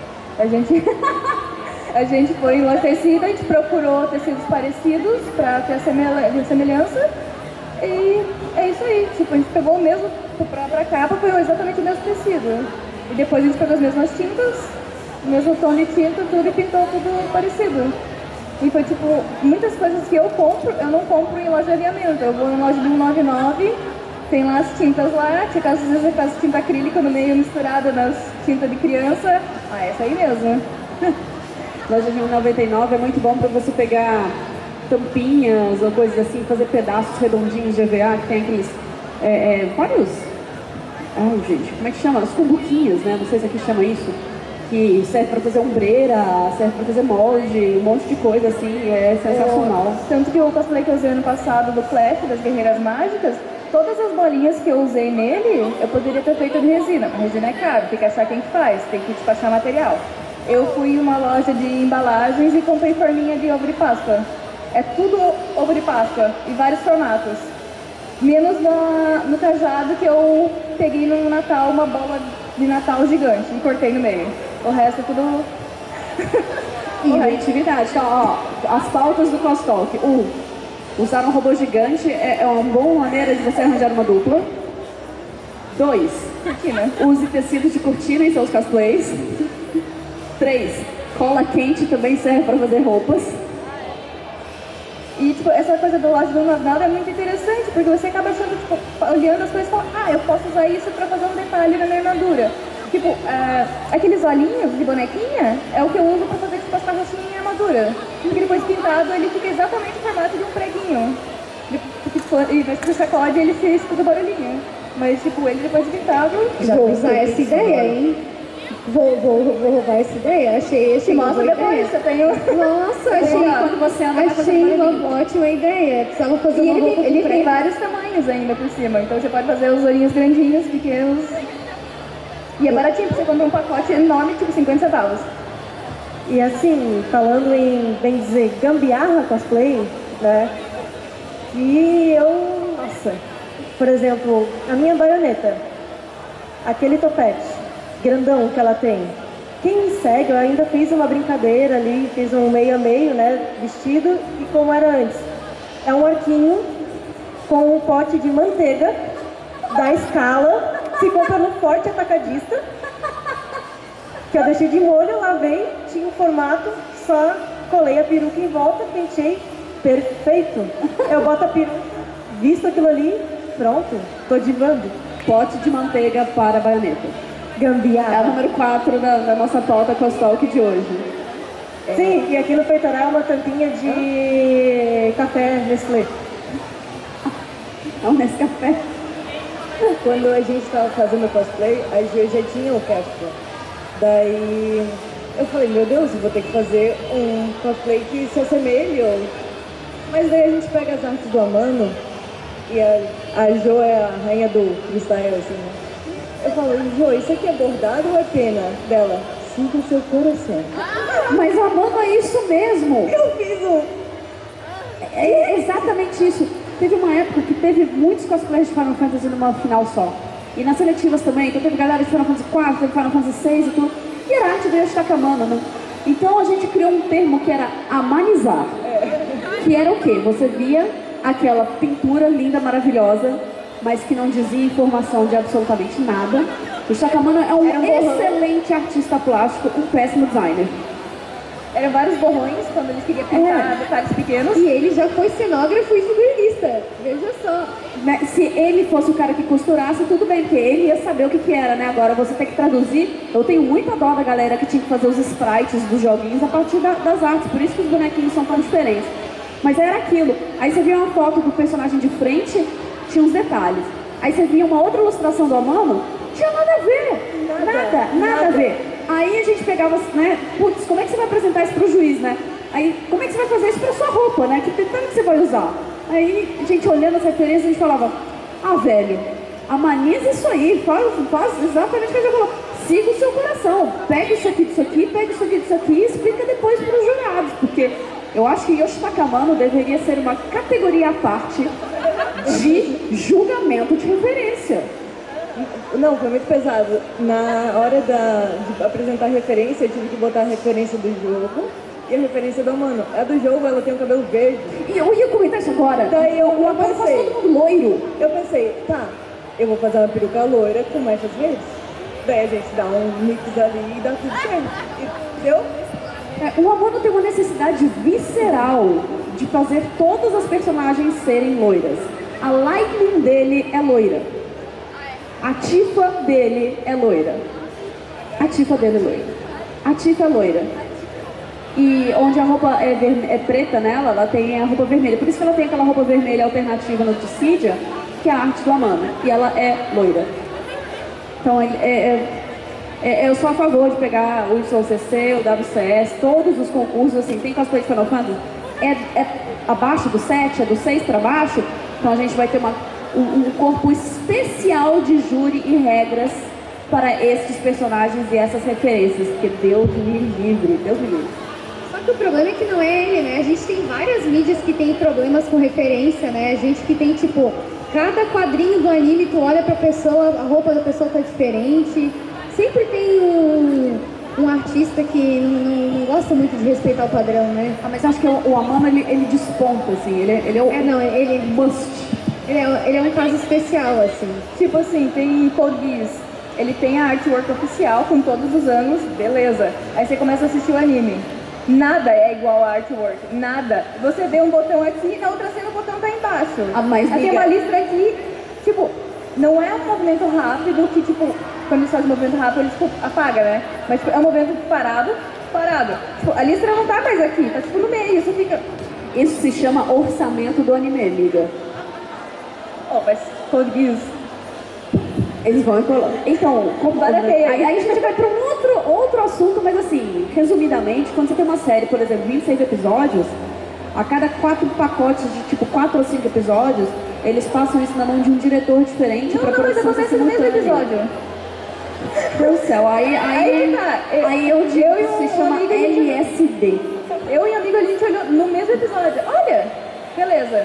A gente foi em loja de tecido, a gente procurou tecidos parecidos pra ter a semelhança. E é isso aí, tipo, a gente pegou o mesmo, pra capa foi exatamente o mesmo tecido. E depois a gente pegou as mesmas tintas, o mesmo tom de tinta, tudo e pintou tudo parecido. E foi tipo, muitas coisas que eu não compro em loja de aviamento. Eu vou na loja de 199, tem lá as tintas lá, às vezes aquelas tinta acrílica no meio misturada nas tintas de criança. Essa aí mesmo. Loja de 1,99 é muito bom para você pegar tampinhas ou coisas assim, fazer pedaços redondinhos de EVA, que tem aqueles vários. Ai, gente, como é que chama? As cumbuquinhas, né? Não sei se aqui chama isso. Que serve para fazer ombreira, serve para fazer molde, um monte de coisa assim, é sensacional. Tanto que o cosplay que eu usei ano passado do Clash, das Guerreiras Mágicas, todas as bolinhas que eu usei nele, eu poderia ter feito de resina. A resina é caro, tem que achar quem que faz, tem que despachar material. Eu fui em uma loja de embalagens e comprei forminha de ovo de Páscoa. É tudo ovo de Páscoa, em vários formatos. Menos no cajado que eu peguei no Natal, uma bola de Natal gigante e cortei no meio. O resto é tudo... Inventividade. Então, ó, as pautas do Costalk. Usar um robô gigante é uma boa maneira de você arranjar uma dupla. 2. Cortina. Use tecido de cortina em seus cosplays. 3. Cola quente também serve para fazer roupas. E, tipo, essa coisa do loja do 199 é muito interessante, porque você acaba achando, tipo, olhando as coisas e fala, eu posso usar isso para fazer um detalhe na minha armadura. Tipo, aqueles olhinhos de bonequinha é o que eu uso para fazer, tipo, as carrocinhas em armadura. Porque depois pintado ele fica exatamente no formato de um preguinho. E vai pro sacode ele se escuta barulhinho. Mas, tipo, ele depois de pintado... Vou usar essa ideia, hein? Vou roubar essa ideia. Achei Mostra uma boa depois, ideia. eu tenho... Nossa, Quando você anda, vai fazer achei barulhinho. uma ótima ideia. Precisava fazer E uma roupa ele com tem prego. vários tamanhos ainda por cima. Então você pode fazer os olhinhos grandinhos, pequenos. E é baratinho, porque você compra um pacote enorme, tipo 50 centavos. E assim, falando em, bem dizer, gambiarra cosplay, né? E eu, nossa, por exemplo, a minha baioneta, aquele topete grandão que ela tem. Quem me segue, eu ainda fiz uma brincadeira ali, fiz um meio a meio, né, vestido, e como era antes. É um arquinho com um pote de manteiga da Scala, se compra no Forte Atacadista, que eu deixei de molho, lavei, tinha um formato, só colei a peruca em volta, pentei, perfeito. Eu boto a peruca, visto aquilo ali, pronto, tô divando. Pote de manteiga para a baioneta. É a Gambiarra. número 4 da nossa pauta Costalk de hoje. Sim, e aqui no peitoral uma tampinha de café Nestlé. É um Nescafé. Quando a gente estava fazendo cosplay, a Gê já tinha o Casper. Daí eu falei, meu Deus, eu vou ter que fazer um cosplay que se assemelhe. Mas daí a gente pega as artes do Amano E a Jo é a rainha do freestyle, assim, né? Eu falo, Jo, isso aqui é bordado ou é pena? Dela, siga o seu coração. Mas Amanda, é isso mesmo. Eu fiz um... É exatamente isso. Teve uma época que teve muitos cosplayers de Final Fantasy numa final só. E nas seletivas também, então teve galera de Final Fantasy IV, teve Final Fantasy VI e tudo. E era arte do Yoshitaka Amano, né? Então a gente criou um termo que era amanizar. Que era o quê? Você via aquela pintura linda, maravilhosa, mas que não dizia informação de absolutamente nada. O Yoshitaka Amano é um excelente artista plástico, um péssimo designer. Eram vários borrões quando eles queriam pintar detalhes pequenos. E ele já foi cenógrafo e figurinista, veja só. Se ele fosse o cara que costurasse, tudo bem, porque ele ia saber o que era, né? Agora você tem que traduzir. Eu tenho muita dó da galera que tinha que fazer os sprites dos joguinhos a partir das artes, por isso que os bonequinhos são tão diferentes. Mas era aquilo. Aí você via uma foto do personagem de frente, tinha uns detalhes. Aí você via uma outra ilustração do Amano, tinha nada a ver. Nada a ver. Aí a gente pegava, né? Putz, como é que você vai apresentar isso pro juiz, né? Aí, como é que você vai fazer isso pra sua roupa, né? Que detalhe que você vai usar? Aí, a gente olhando as referências, a gente falava, ah, velho, amaniza isso aí, faz exatamente o que a gente falou. Siga o seu coração, pega isso aqui disso aqui, pega isso aqui disso aqui e explica depois pros jurados, porque eu acho que Yoshitaka Amano deveria ser uma categoria à parte de julgamento de referência. Não, foi muito pesado. Na hora de apresentar a referência, eu tive que botar a referência do jogo e a referência do Amano. A do jogo, ela tem o cabelo verde. E eu ia comentar isso agora. Daí O Amano faz todo mundo loiro. Eu pensei, tá, eu vou fazer uma peruca loira com mechas verdes. Daí a gente dá um mix ali e dá tudo certo. Entendeu? O Amano tem uma necessidade visceral de fazer todas as personagens serem loiras. A Lightning dele é loira. A Tifa dele é loira. A Tifa dele é loira. A Tifa é loira. E onde a roupa é preta nela, ela tem a roupa vermelha. Por isso que ela tem aquela roupa vermelha alternativa no Dissidia, que é a arte do Amano. E ela é loira. Então, eu sou a favor de pegar o YCC, o WCS, todos os concursos, assim, tem cosplay de Final Fantasy? É abaixo do 7, é do 6 para baixo? Então a gente vai ter um corpo especial de júri e regras para esses personagens e essas referências, porque Deus me livre, Deus me livre. Só que o problema é que não é ele, né? A gente tem várias mídias que tem problemas com referência, né? A gente que tem, tipo, cada quadrinho do anime, tu olha pra pessoa, a roupa da pessoa tá diferente. Sempre tem um artista que não gosta muito de respeitar o padrão, né? Ah, mas acho que o Amano, ele desponta, assim, ele é o ele must. Ele é um caso especial, assim. Tipo assim, tem Code Geass. Ele tem a artwork oficial com todos os anos, beleza. Aí você começa a assistir o anime. Nada é igual a artwork, nada. Você vê um botão aqui, na outra cena o botão tá embaixo. Ah, mas aí tem uma listra aqui, tipo, não é um movimento rápido que, tipo, quando eles fazem movimento rápido, eles tipo, apaga, né? Mas tipo, é um movimento parado. Tipo, a listra não tá mais aqui, tá tipo no meio, você fica... Isso se chama orçamento do anime, amiga. Mas Code Geass. Eles vão encolando. Então, aí a gente vai para um outro assunto, mas assim, resumidamente, quando você tem uma série, por exemplo, 26 episódios, a cada 4 pacotes de tipo 4 ou 5 episódios, eles passam isso na mão de um diretor diferente para produção simultânea. No mesmo episódio. Meu céu, aí eu digo que se chama LSD. Eu e a amiga, a gente olhou no mesmo episódio. Olha, beleza.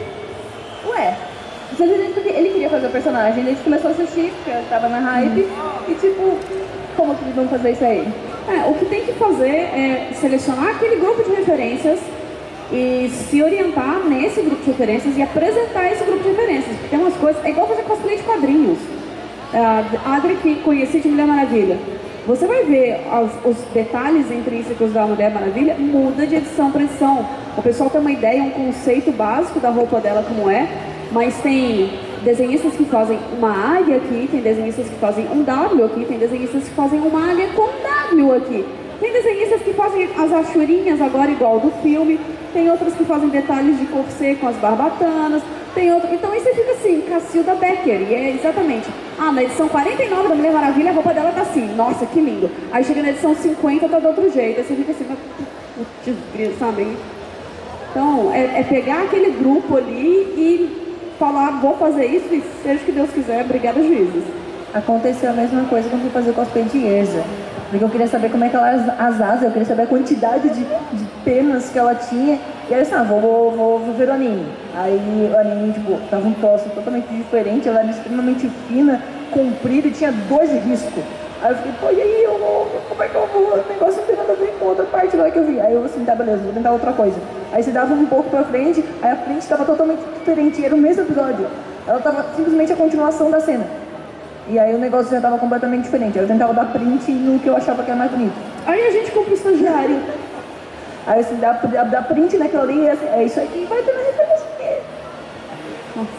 Ué, porque ele queria fazer o personagem, a gente começou a assistir, porque eu tava na hype, e tipo, como que eles vão fazer isso aí? O que tem que fazer é selecionar aquele grupo de referências e se orientar nesse grupo de referências e apresentar esse grupo de referências. Porque tem umas coisas, é igual fazer cosplay de quadrinhos. A Adri que conheci de Mulher Maravilha. Você vai ver os detalhes intrínsecos da Mulher Maravilha, muda de edição para edição. O pessoal tem uma ideia, um conceito básico da roupa dela como é, mas tem desenhistas que fazem uma águia aqui, tem desenhistas que fazem um W aqui, tem desenhistas que fazem uma águia com um W aqui. Tem desenhistas que fazem as achurinhas agora igual do filme, tem outros que fazem detalhes de corset com as barbatanas, tem outro... Então aí você fica assim, Cacilda Becker, e é exatamente, na edição 49 da Mulher Maravilha a roupa dela tá assim, nossa, que lindo. Aí chega na edição 50, tá de outro jeito, aí você fica assim, sabe? Então, é pegar aquele grupo ali e falar, vou fazer isso e seja o que Deus quiser, obrigada, juízes. Aconteceu a mesma coisa quando eu fui fazer cosplay de Erza. Porque eu queria saber como é que ela as asas, eu queria saber a quantidade de penas que ela tinha. E aí, assim, vou ver o anime. Aí o anime, tipo, tava um troço totalmente diferente, ela era extremamente fina, comprida e tinha 2 riscos. Aí eu fiquei, pô, e aí, como é que eu vou? O negócio não tem nada a ver com outra parte lá que eu vi. Aí eu assim, tá, beleza, vou tentar outra coisa. Aí você dava um pouco pra frente, aí a frente tava totalmente diferente, era o mesmo episódio. Ela tava simplesmente a continuação da cena. E aí o negócio já tava completamente diferente. Aí eu tentava dar print no que eu achava que era mais bonito. Aí a gente compra o estagiário. Aí assim, dá print naquilo ali e assim, é isso aqui, vai ter na referência aqui. Nossa.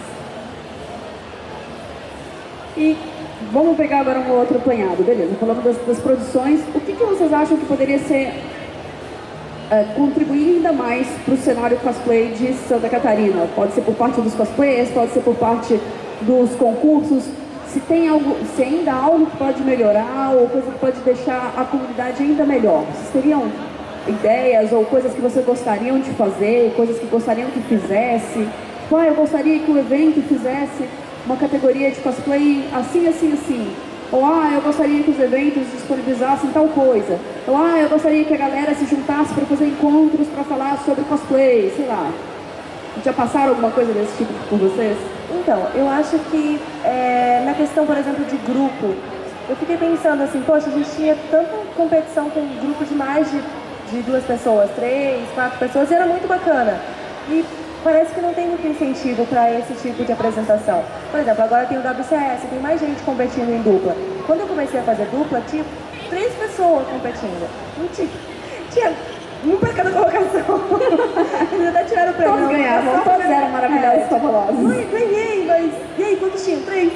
E vamos pegar agora um outro apanhado, beleza? Falando das produções, o que vocês acham que poderia ser contribuir ainda mais para o cenário cosplay de Santa Catarina? Pode ser por parte dos cosplayers, pode ser por parte dos concursos. Se tem algo, se ainda há algo que pode melhorar ou coisa que pode deixar a comunidade ainda melhor. Vocês teriam ideias ou coisas que vocês gostariam de fazer, coisas que gostariam que fizesse? Tipo, eu gostaria que o evento fizesse uma categoria de cosplay assim, assim, assim. Ou, eu gostaria que os eventos disponibilizassem tal coisa. Ou, eu gostaria que a galera se juntasse para fazer encontros para falar sobre cosplay, sei lá. Já passaram alguma coisa desse tipo por vocês? Então, eu acho que na questão, por exemplo, de grupo, eu fiquei pensando assim, poxa, a gente tinha tanta competição com um grupo de mais de 2 pessoas, 3, 4 pessoas, e era muito bacana. E parece que não tem muito incentivo para esse tipo de apresentação. Por exemplo, agora tem o WCS, tem mais gente competindo em dupla. Quando eu comecei a fazer dupla, tinha 3 pessoas competindo. Não tinha um para cada colocação. Eles até tiraram o prêmio. Todos ganhavam, todos eram maravilhosos e fabulosos. Mãe, ganhei, mas e aí, quantos tinham? 3.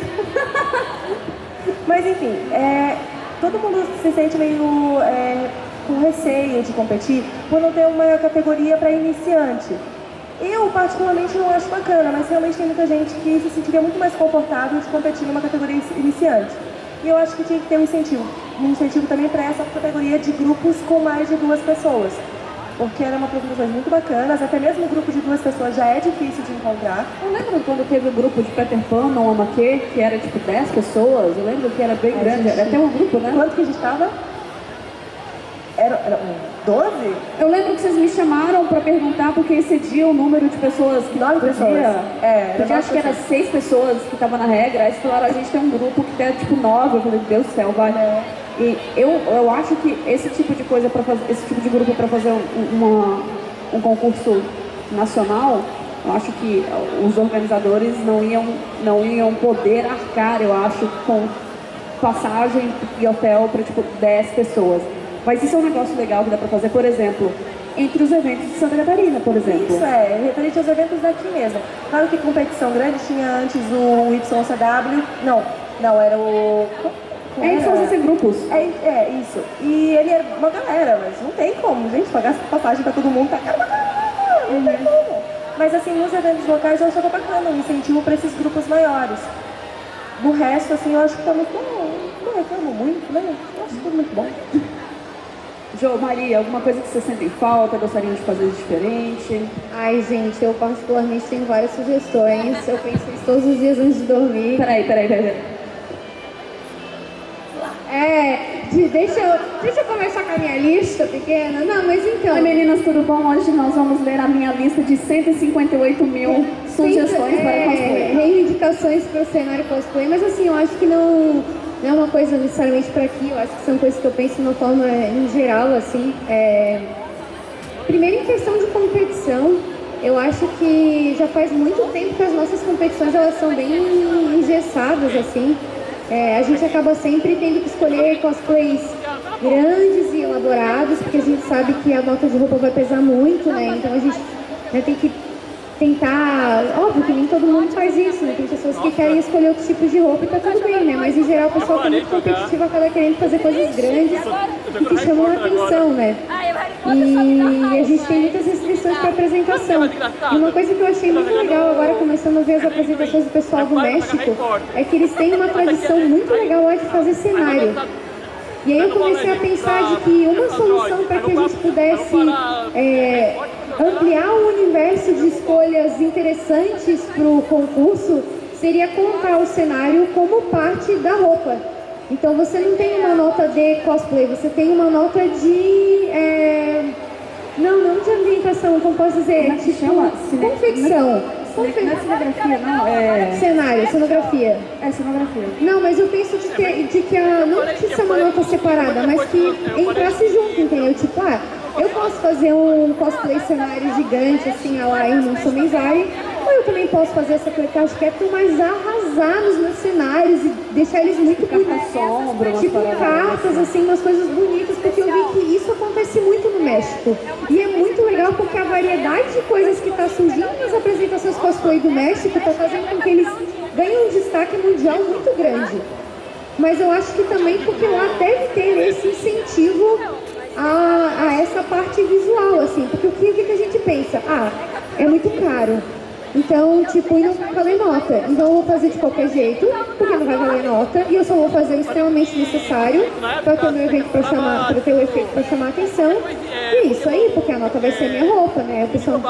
Mas enfim, todo mundo se sente meio com receio de competir por não ter uma categoria para iniciante. Eu, particularmente, não acho bacana, mas realmente tem muita gente que se sentiria muito mais confortável de competir numa categoria iniciante. E eu acho que tinha que ter um incentivo também para essa categoria de grupos com mais de 2 pessoas. Porque eram apresentações muito bacanas, até mesmo o grupo de 2 pessoas já é difícil de encontrar. Eu lembro quando teve o grupo de Peter Pan no Amaqui, que era tipo 10 pessoas, eu lembro que era bem grande, era até um grupo, né? Quanto que a gente estava? Era 12? Eu lembro que vocês me chamaram pra perguntar porque excedia o número de pessoas que 9 pessoas. Porque acho que era 6 pessoas que estavam na regra, aí eles falaram, a gente tem um grupo que tem tipo 9, eu falei, Deus do céu, vai. E eu acho que esse tipo de coisa, esse tipo de grupo para fazer um concurso nacional, eu acho que os organizadores não iam poder arcar, eu acho, com passagem e hotel para tipo 10 pessoas. Mas isso é um negócio legal que dá para fazer, por exemplo, entre os eventos de Santa Catarina, por exemplo. Isso referente aos eventos daqui mesmo. Claro que competição grande tinha antes o YCW, não, era o... Eles fazem ser grupos. Isso. E ele era uma galera, mas não tem como, gente, pagar passagem pra todo mundo, tá caro pra caramba, não tem como. Mas assim, nos eventos locais eu achava bacana, um incentivo pra esses grupos maiores. Do resto, assim, eu acho que tá muito bom. Não reclamo muito, né? Eu acho tudo muito bom. Jo, Maria, alguma coisa que vocês sentem falta, gostariam de fazer diferente? Ai, gente, eu particularmente tenho várias sugestões. Eu penso isso todos os dias antes de dormir. Peraí. Deixa eu começar com a minha lista pequena. Não, mas então... Oi, meninas, tudo bom? Hoje nós vamos ler a minha lista de 158 mil sugestões para cosplay. Reivindicações para o cenário cosplay, mas assim, eu acho que não é uma coisa necessariamente para aqui, eu acho que são coisas que eu penso de uma forma em geral, assim. Primeiro, em questão de competição, eu acho que já faz muito tempo que as nossas competições elas são bem engessadas, assim. A gente acaba sempre tendo que escolher cosplays grandes e elaborados, porque a gente sabe que a nota de roupa vai pesar muito, né? Então a gente tem que tentar... Óbvio que nem todo mundo faz isso, né? Tem pessoas que querem escolher outros tipos de roupa e tá tudo bem, né? Mas em geral o pessoal tá muito competitivo, acaba querendo fazer coisas grandes e que chamam a atenção, né? E a gente tem muitas restrições para apresentação. E uma coisa que eu achei muito legal agora, começando a ver as apresentações do pessoal do México, é que eles têm uma tradição muito legal lá de fazer cenário. E aí eu comecei a pensar de que uma solução para que a gente pudesse ampliar o universo de escolhas interessantes para o concurso seria contar o cenário como parte da roupa. Então você não tem uma nota de cosplay, você tem uma nota de... não de ambientação, como posso dizer? Como é que chama? Confecção. Não é cenografia, não. Cenário, cenografia. É cenografia. Não, mas eu penso de que não precisa ser uma nota separada, mas que entrasse junto, entendeu? Tipo, eu posso fazer um cosplay cenário gigante, assim, a lá em Somenzai, ou eu também posso fazer essa coletiagem Captain, mas arrasar nos meus cenários e deixar eles muito bonitos. Tipo cartas, assim, umas coisas bonitas, porque eu vi que isso acontece muito no México. E é muito legal porque a variedade de coisas que está surgindo nas apresentações cosplay do México está fazendo com que eles ganhem um destaque mundial muito grande. Mas eu acho que também porque lá deve ter esse incentivo a essa parte visual, assim, porque o que a gente pensa? É muito caro. Então, tipo, e não vai valer nota. Então eu vou fazer de qualquer jeito, porque não vai valer nota, e eu só vou fazer o extremamente necessário para ter o meu evento para ter o efeito para chamar a atenção. E é isso aí, porque a nota vai ser minha roupa, né?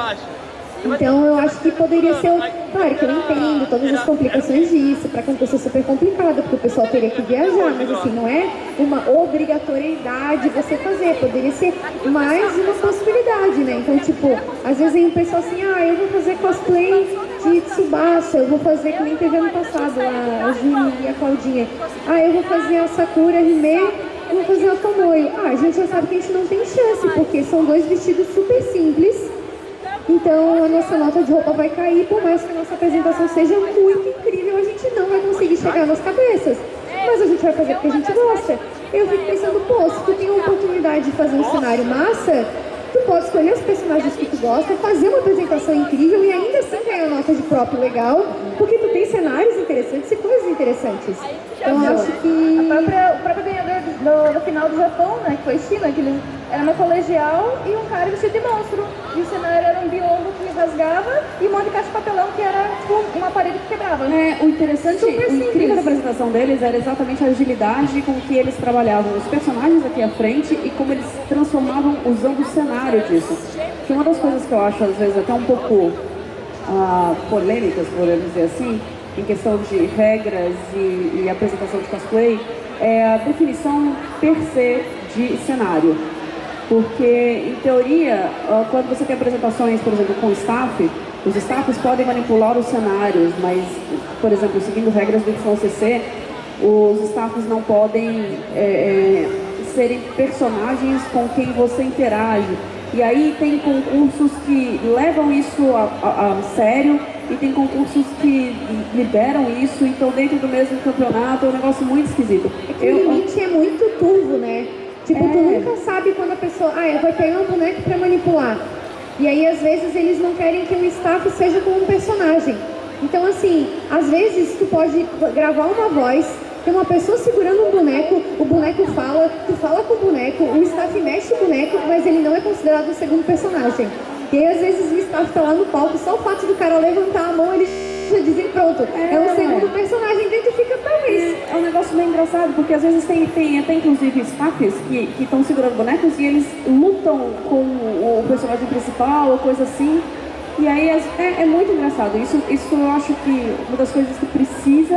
Então eu acho que poderia ser, claro que eu entendo todas as complicações disso, para concurso é super complicado, porque o pessoal teria que viajar, mas assim, não é uma obrigatoriedade você fazer, poderia ser mais uma possibilidade, né? Então, tipo, às vezes aí o pessoal assim, eu vou fazer cosplay de Tsubasa, eu vou fazer que nem teve ano passado, a Juni e a Claudinha. Eu vou fazer a Sakura Hime, eu vou fazer a Tomoyo. A gente já sabe que a gente não tem chance, porque são dois vestidos super simples. Então a nossa nota de roupa vai cair, por mais que a nossa apresentação seja muito incrível, a gente não vai conseguir chegar nas cabeças. Mas a gente vai fazer porque a gente gosta. Eu fico pensando, se tu tem a oportunidade de fazer um cenário massa, tu pode escolher os personagens que tu gosta, fazer uma apresentação incrível e ainda assim ganhar nota de próprio legal, porque tu tem cenários interessantes e coisas interessantes. Então eu acho que... O próprio ganhador no final do Japão, né, que foi China, que ele era uma colegial e um cara vestido de monstro. E o cenário era um biombo que rasgava e um monte de caixa de papelão que era tipo uma parede que quebrava. O interessante, o incrível da apresentação deles era exatamente a agilidade com que eles trabalhavam os personagens aqui à frente e como eles transformavam usando o cenário disso. Que uma das coisas que eu acho às vezes até um pouco polêmicas, podemos dizer assim, em questão de regras e apresentação de cosplay, é a definição per se de cenário. Porque, em teoria, quando você tem apresentações, por exemplo, com staff, os staffs podem manipular os cenários, mas, por exemplo, seguindo regras do YCC, os staffs não podem serem personagens com quem você interage. E aí tem concursos que levam isso a sério e tem concursos que liberam isso, então dentro do mesmo campeonato é um negócio muito esquisito. O limite é muito turvo, né? Tipo, tu nunca sabe quando a pessoa... eu vou pegar um boneco pra manipular. E aí, às vezes, eles não querem que o staff seja como um personagem. Então, assim, às vezes tu pode gravar uma voz, tem uma pessoa segurando um boneco, o boneco fala, tu fala com o boneco, o staff mexe o boneco, mas ele não é considerado o segundo personagem. E aí, às vezes, o staff tá lá no palco, só o fato do cara levantar a mão, eles já dizem, pronto, é um segundo personagem, daí tu fica, talvez. É um negócio bem engraçado, porque às vezes tem até inclusive staffs que estão segurando bonecos e eles lutam com o personagem principal ou coisa assim. E aí é muito engraçado. Isso eu acho que uma das coisas que precisa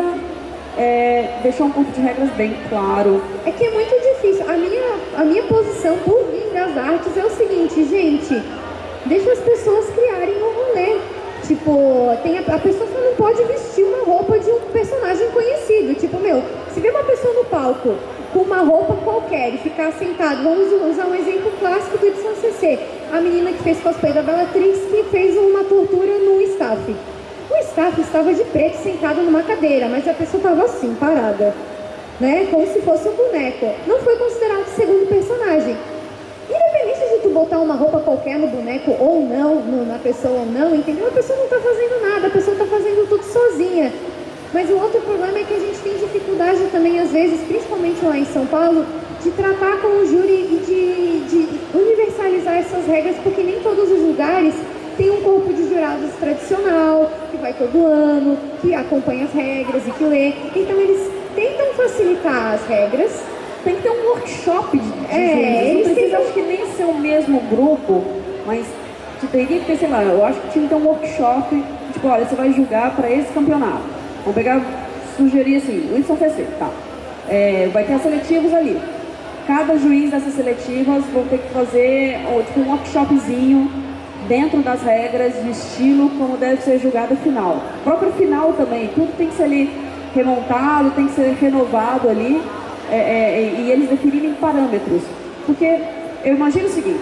deixar um pouco de regras bem claro. É que é muito difícil. A minha posição por vir das artes é o seguinte, gente, deixa as pessoas criarem um rolê. Tipo, a pessoa só não pode vestir uma roupa de um personagem conhecido. Tipo, se vê uma pessoa no palco com uma roupa qualquer e ficar sentado, vamos usar um exemplo clássico do YCC. A menina que fez cosplay da Bellatrix que fez uma tortura no staff. O staff estava de preto sentado numa cadeira, mas a pessoa estava assim, parada, né? Como se fosse um boneco. Não foi considerado segundo personagem. Independente de tu botar uma roupa qualquer no boneco ou não, na pessoa ou não, entendeu? A pessoa não está fazendo nada, a pessoa está fazendo tudo sozinha. Mas o outro problema é que a gente tem dificuldade também, às vezes, principalmente lá em São Paulo, de tratar com o júri e de universalizar essas regras, porque nem todos os lugares têm um corpo de jurados tradicional, que vai todo ano, que acompanha as regras e que lê. Então eles tentam facilitar as regras. Tem que ter um workshop de juízes. Não precisa, acho que nem ser o mesmo grupo, mas teria que ter, sei lá, eu acho que tinha que ter um workshop, tipo, olha, você vai julgar para esse campeonato. Vamos pegar, sugerir assim, o YFC, tá. Vai ter as seletivas ali. Cada juiz dessas seletivas vão ter que fazer tipo, um workshopzinho dentro das regras de estilo, como deve ser julgado o final. O próprio final também, tudo tem que ser ali remontado, tem que ser renovado ali, e eles definirem parâmetros. Porque eu imagino o seguinte,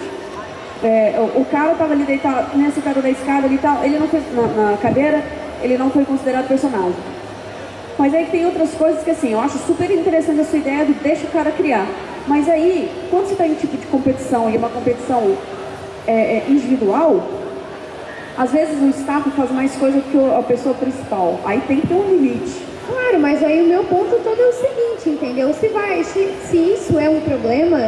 o cara estava ali deitado, nesse cara da escada ali, ele não foi na cadeira, ele não foi considerado personagem. Mas aí tem outras coisas que assim, eu acho super interessante a sua ideia do deixa o cara criar. Mas aí, quando você está em tipo de competição e uma competição individual, às vezes o staff faz mais coisa que a pessoa principal. Aí tem que ter um limite. Claro, mas aí o meu ponto todo é o seguinte, entendeu? Se isso é um problema,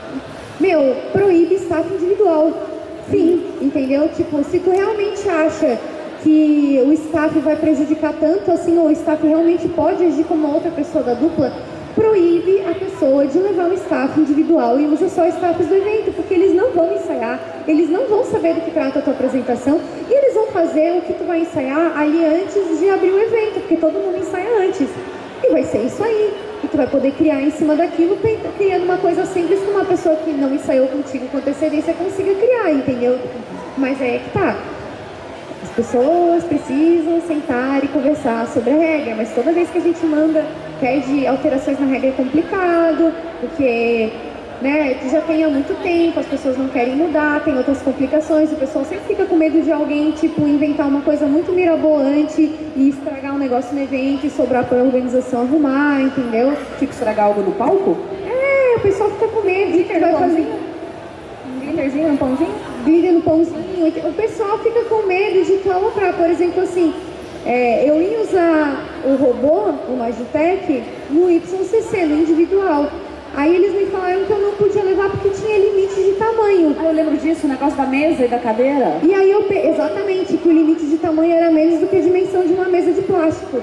proíbe staff individual. Fim, entendeu? Tipo, se tu realmente acha que o staff vai prejudicar tanto assim, ou o staff realmente pode agir como outra pessoa da dupla, proíbe a pessoa de levar um staff individual e usa só staffs do evento, porque eles não vão ensaiar, eles não vão saber do que trata a tua apresentação e eles vão fazer o que tu vai ensaiar ali antes de abrir o evento, porque todo mundo ensaia antes. E vai ser isso aí. E tu vai poder criar em cima daquilo, criando uma coisa simples que uma pessoa que não ensaiou contigo com antecedência consiga criar, entendeu? Mas é que tá. As pessoas precisam sentar e conversar sobre a regra, mas toda vez que a gente pede alterações na regra é complicado, porque já tem há muito tempo, as pessoas não querem mudar, tem outras complicações, o pessoal sempre fica com medo de alguém, tipo, inventar uma coisa muito mirabolante e estragar um negócio no evento e sobrar para a organização arrumar, entendeu? Tipo, estragar algo no palco? O pessoal fica com medo de que vai fazer... Glitterzinho no pãozinho? Glitter no pãozinho. O pessoal fica com medo de colocar, por exemplo, assim, eu ia usar o robô, o Magitech, no YCC, no individual. Aí eles me falaram que eu não podia levar porque tinha limite de tamanho. Eu lembro disso, o negócio da mesa e da cadeira. E aí exatamente, que o limite de tamanho era menos do que a dimensão de uma mesa de plástico.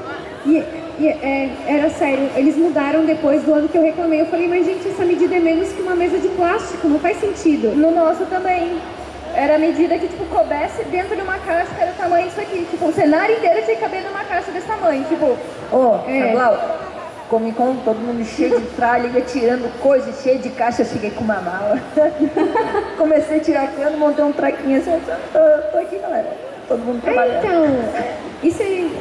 Era sério, eles mudaram depois do ano que eu reclamei. Eu falei, mas gente, essa medida é menos que uma mesa de plástico, não faz sentido. No nosso também. Era a medida que, tipo, coubesse dentro de uma caixa, que era o tamanho disso aqui. Tipo, o cenário inteiro tinha que caber numa caixa desse tamanho. Tipo, Blau, Comic Con, todo mundo cheio de tralha, ia tirando coisa, cheio de caixa, eu cheguei com uma mala. Comecei a tirar cano, montei um traquinho assim, tô aqui, galera. Todo mundo trabalhando. Então, isso aí...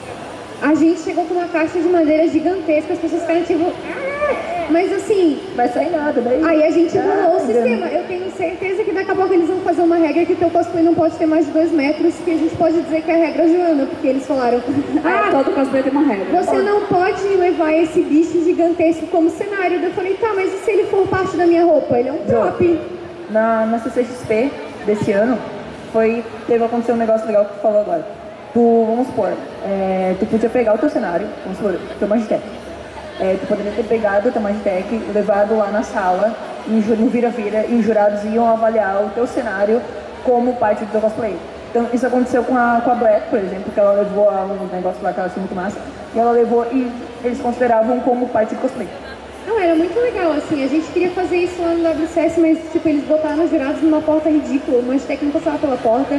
A gente chegou com uma caixa de madeira gigantesca, as pessoas ficaram tipo... Mas assim... Vai sair nada daí. Aí a gente bolou o sistema. Eu tenho certeza que daqui a pouco eles vão fazer uma regra que o teu cosplay não pode ter mais de 2 metros, que a gente pode dizer que é a regra Joana, porque eles falaram... todo cosplay tem uma regra. Você não pode levar esse bicho gigantesco como cenário. Eu falei, tá, mas e se ele for parte da minha roupa? Ele é um prop. Na CCXP desse ano, aconteceu um negócio legal que tu falou agora. Vamos supor, tu podia pegar o teu cenário, vamos supor, o teu Magitech. Tu poderia ter pegado o teu Magitech, levado lá na sala, no vira-vira, e os jurados iam avaliar o teu cenário como parte do teu cosplay. Então, isso aconteceu com a Brett, por exemplo, que ela levou um negócio lá que ela achou muito massa, e ela levou e eles consideravam como parte do cosplay. Não, era muito legal, assim, a gente queria fazer isso lá no WCS, mas, tipo, eles botaram os jurados numa porta ridícula, o Magitech não passava pela porta.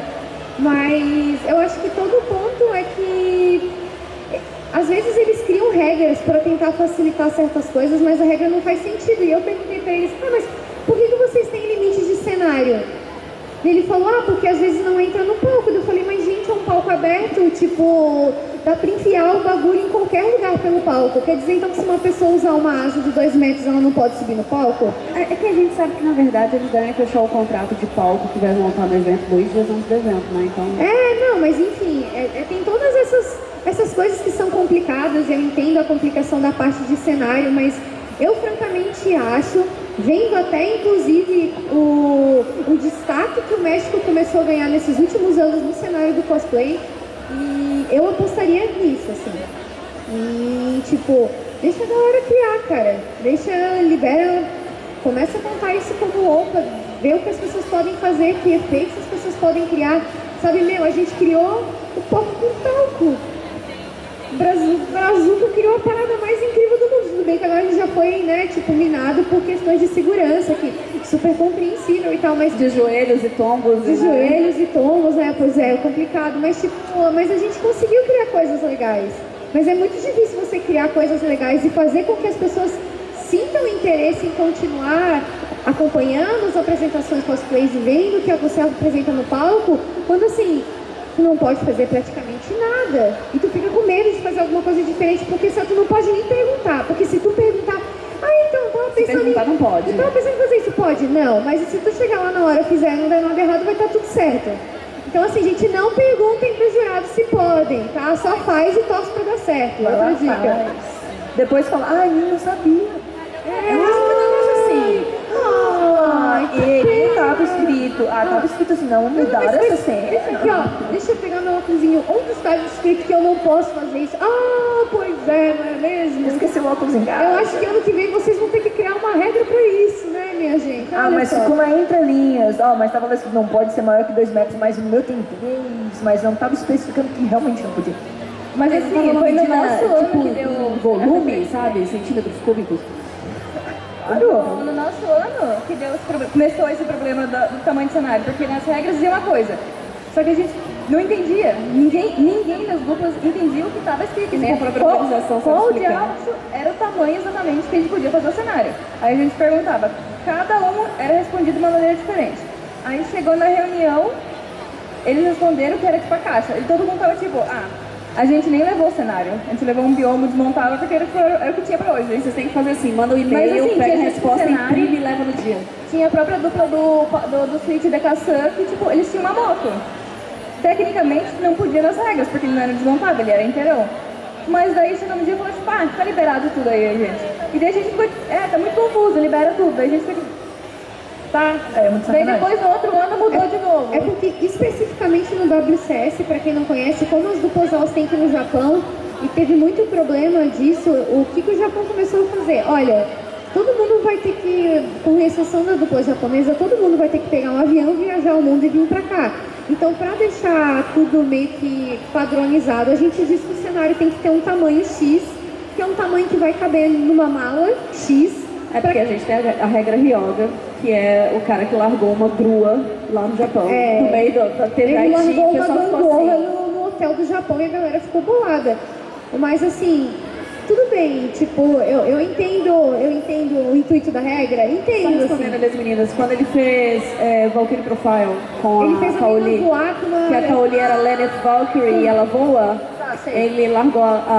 Mas eu acho que todo o ponto é que às vezes eles criam regras para tentar facilitar certas coisas, mas a regra não faz sentido. E eu perguntei para eles, mas por que vocês têm limite de cenário? E ele falou, porque às vezes não entra no palco. Eu falei, mas gente, é um palco aberto, tipo, dá pra enfiar o bagulho em qualquer lugar pelo palco. Quer dizer, então, que se uma pessoa usar uma asa de 2 metros, ela não pode subir no palco? É que a gente sabe que, na verdade, eles devem fechar o contrato de palco que vai montar no evento 2 dias antes do evento, né? Então... não, mas enfim, tem todas essas coisas que são complicadas. Eu entendo a complicação da parte de cenário, mas eu francamente acho, vendo até inclusive o destaque que o México começou a ganhar nesses últimos anos no cenário do cosplay, e eu apostaria nisso, assim. E tipo, deixa a galera criar, cara. Libera, começa a contar isso como roupa, ver o que as pessoas podem fazer, que efeitos as pessoas podem criar. Sabe, a gente criou o palco com talco. Brazuca criou a parada mais incrível do mundo. Tudo bem que agora ele já foi, né, tipo, minado por questões de segurança, que super compreensível e tal, mas... De joelhos e tombos. De joelhos e tombos, né, pois é complicado, mas tipo, mas a gente conseguiu criar coisas legais. Mas é muito difícil você criar coisas legais e fazer com que as pessoas sintam interesse em continuar acompanhando as apresentações cosplays e vendo o que você apresenta no palco, quando assim, tu não pode fazer praticamente nada. E tu fica com medo de fazer alguma coisa diferente, porque só tu não pode nem perguntar. Porque se tu perguntar, então, eu tava pensando perguntar, não pode. Eu tava pensando em fazer isso, pode? Não, mas se tu chegar lá na hora, fizer e não der nada errado, vai estar tudo certo. Então assim, gente, não perguntem pros jurados se podem, tá? Só faz e torce pra dar certo. Outra dica. Depois fala, ai, não sabia. É mais um negócio assim. E tava escrito. Tava escrito assim, não mudaram essa senha. Aqui, ó, deixa eu pegar meu óculosinho. Onde está escrito que eu não posso fazer isso? Pois é, não é mesmo? Esqueci o óculos em casa. Eu acho que ano que vem vocês vão ter que criar uma regra pra isso, né, minha gente? Olha mas só. ficou na entrelinhas. Mas tava escrito, não pode ser maior que 2 metros, mas o meu tem 3, mas não tava especificando que realmente não podia. Mas assim, foi no nosso ano que deu volume, sabe? Centímetros cúbicos. No nosso ano que começou esse problema do tamanho do cenário, porque nas regras dizia uma coisa, só que a gente não entendia, ninguém das duplas entendia o que estava escrito, nem a própria organização qual diabo era o tamanho exatamente que a gente podia fazer o cenário. Aí a gente perguntava, cada um era respondido de uma maneira diferente. Aí chegou na reunião, eles responderam que era tipo a caixa, e todo mundo tava tipo, a gente nem levou o cenário, a gente levou um bioma desmontável porque era o que tinha pra hoje. Vocês têm que fazer assim, manda um e-mail, assim, pega a tinha resposta, cenário, imprime e leva no dia. Tinha a própria dupla do Switch e da Kassan, que tipo, eles tinham uma moto. Tecnicamente não podia nas regras, porque ele não era desmontado, ele era inteirão. Mas daí chegou no dia e falou, tipo, tá liberado tudo aí, gente. E daí a gente ficou, tá muito confuso, libera tudo. Daí a gente ficou, tá. Daí depois no outro ano mudou de novo. É porque especificamente no WCS, pra quem não conhece, como as duplas elas têm que ir no Japão, e teve muito problema disso, o que o Japão começou a fazer? Olha, todo mundo vai ter que, com exceção da dupla japonesa, todo mundo vai ter que pegar um avião, viajar o mundo e vir pra cá. Então, para deixar tudo meio que padronizado, a gente diz que o cenário tem que ter um tamanho X, que é um tamanho que vai caber numa mala X. É porque a gente tem a regra Ryoga, que é o cara que largou uma grua lá no Japão. No meio da TV Ele Haiti, largou o uma pessoal ficou gangorra assim. no hotel do Japão e a galera ficou bolada. Mas assim, tudo bem, tipo, eu entendo o intuito da regra, Só entendo, respondendo assim. das meninas, quando ele fez Valkyrie Profile com Ele a fez a Kaoli, menina voar com uma... que a Kaoli era Lenneth Valkyrie e ela voa, ele largou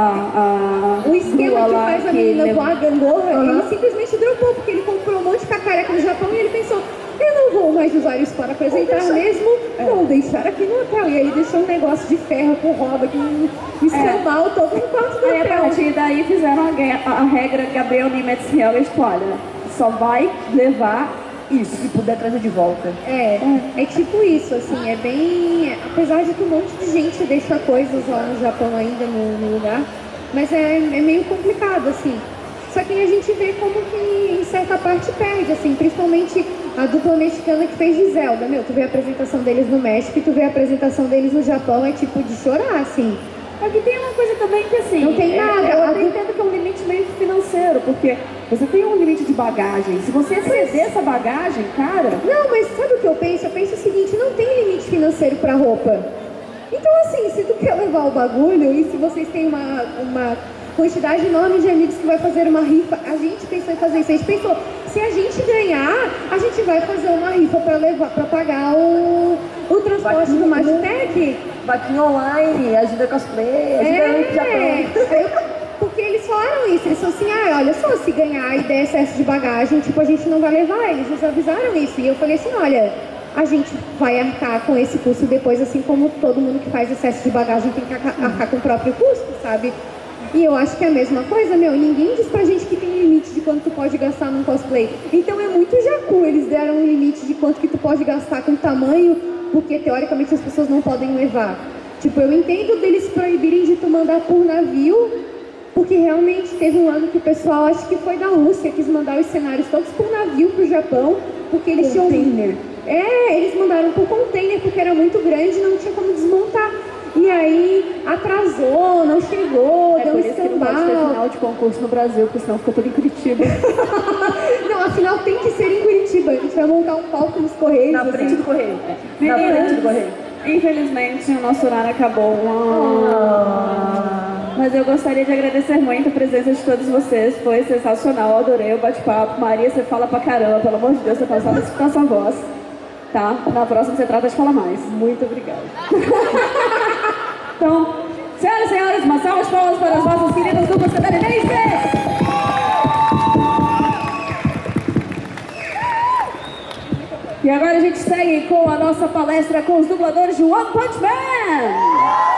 O esquema grua que lá, faz a que menina levou- voar a gangorra, ele simplesmente dropou, porque ele comprou um monte de cacareca no Japão e ele pensou, eu não vou mais usar isso para apresentar mesmo, vou deixar aqui no hotel. E aí ele deixou um negócio de ferro com roda, com escamal todo no quarto do Aí a hotel. partir daí fizeram a regra Gabriel Nimetz Riel, tipo, olha, só vai levar isso. Se puder trazer de volta. É tipo isso, assim, é bem... Apesar de que um monte de gente deixa coisas lá no Japão ainda no lugar, mas é meio complicado, assim. Só que a gente vê como que em certa parte perde, assim, principalmente a dupla mexicana que fez de Zelda, tu vê a apresentação deles no México e tu vê a apresentação deles no Japão, é tipo de chorar, assim. Só que tem uma coisa também que assim, Não tem nada. eu até entendo que é um limite meio financeiro, porque você tem um limite de bagagem. Se você exceder essa bagagem, cara... Não, mas sabe o que eu penso? Eu penso o seguinte, não tem limite financeiro pra roupa. Então assim, se tu quer levar o bagulho e se vocês têm uma quantidade enorme de amigos que vai fazer uma rifa, a gente pensou em fazer isso, a gente pensou, se a gente ganhar, a gente vai fazer uma rifa pra levar, pra pagar o transporte do Magitech. Vaquinha online, ajuda cosplay, ajuda no Japão. Porque eles falaram isso, eles falaram assim, olha só, se ganhar e der excesso de bagagem, tipo, a gente não vai levar, eles nos avisaram isso. E eu falei assim, olha, a gente vai arcar com esse custo depois, assim como todo mundo que faz excesso de bagagem tem que arcar com o próprio custo, sabe? E eu acho que é a mesma coisa, ninguém diz pra gente que tem limite de quanto tu pode gastar num cosplay. Então é muito jacu, eles deram um limite de quanto que tu pode gastar com tamanho, porque teoricamente as pessoas não podem levar. Tipo, eu entendo deles proibirem de tu mandar por navio, porque realmente teve um ano que o pessoal, acho que foi da Rússia, quis mandar os cenários todos por navio pro Japão, porque eles tinham... Container. Eles mandaram por container, porque era muito grande e não tinha como desmontar. E aí atrasou, não chegou, É deu por um isso que não pode ter escambau. final de concurso no Brasil, porque senão fica tudo em Curitiba. Não, afinal tem que ser em Curitiba. A gente vai montar um palco nos Correios. Na frente assim. do correio. Na frente do correio. Infelizmente, o nosso horário acabou. Mas eu gostaria de agradecer muito a presença de todos vocês. Foi sensacional, eu adorei o bate-papo. Maria, você fala pra caramba, pelo amor de Deus, você cansada de escutar sua voz. Tá? Na próxima você trata de falar mais. Muito obrigada. Então, senhoras e senhores, uma salva de palmas para as nossas queridas duplas catarinenses! E agora a gente segue com a nossa palestra com os dubladores de One Punch Man!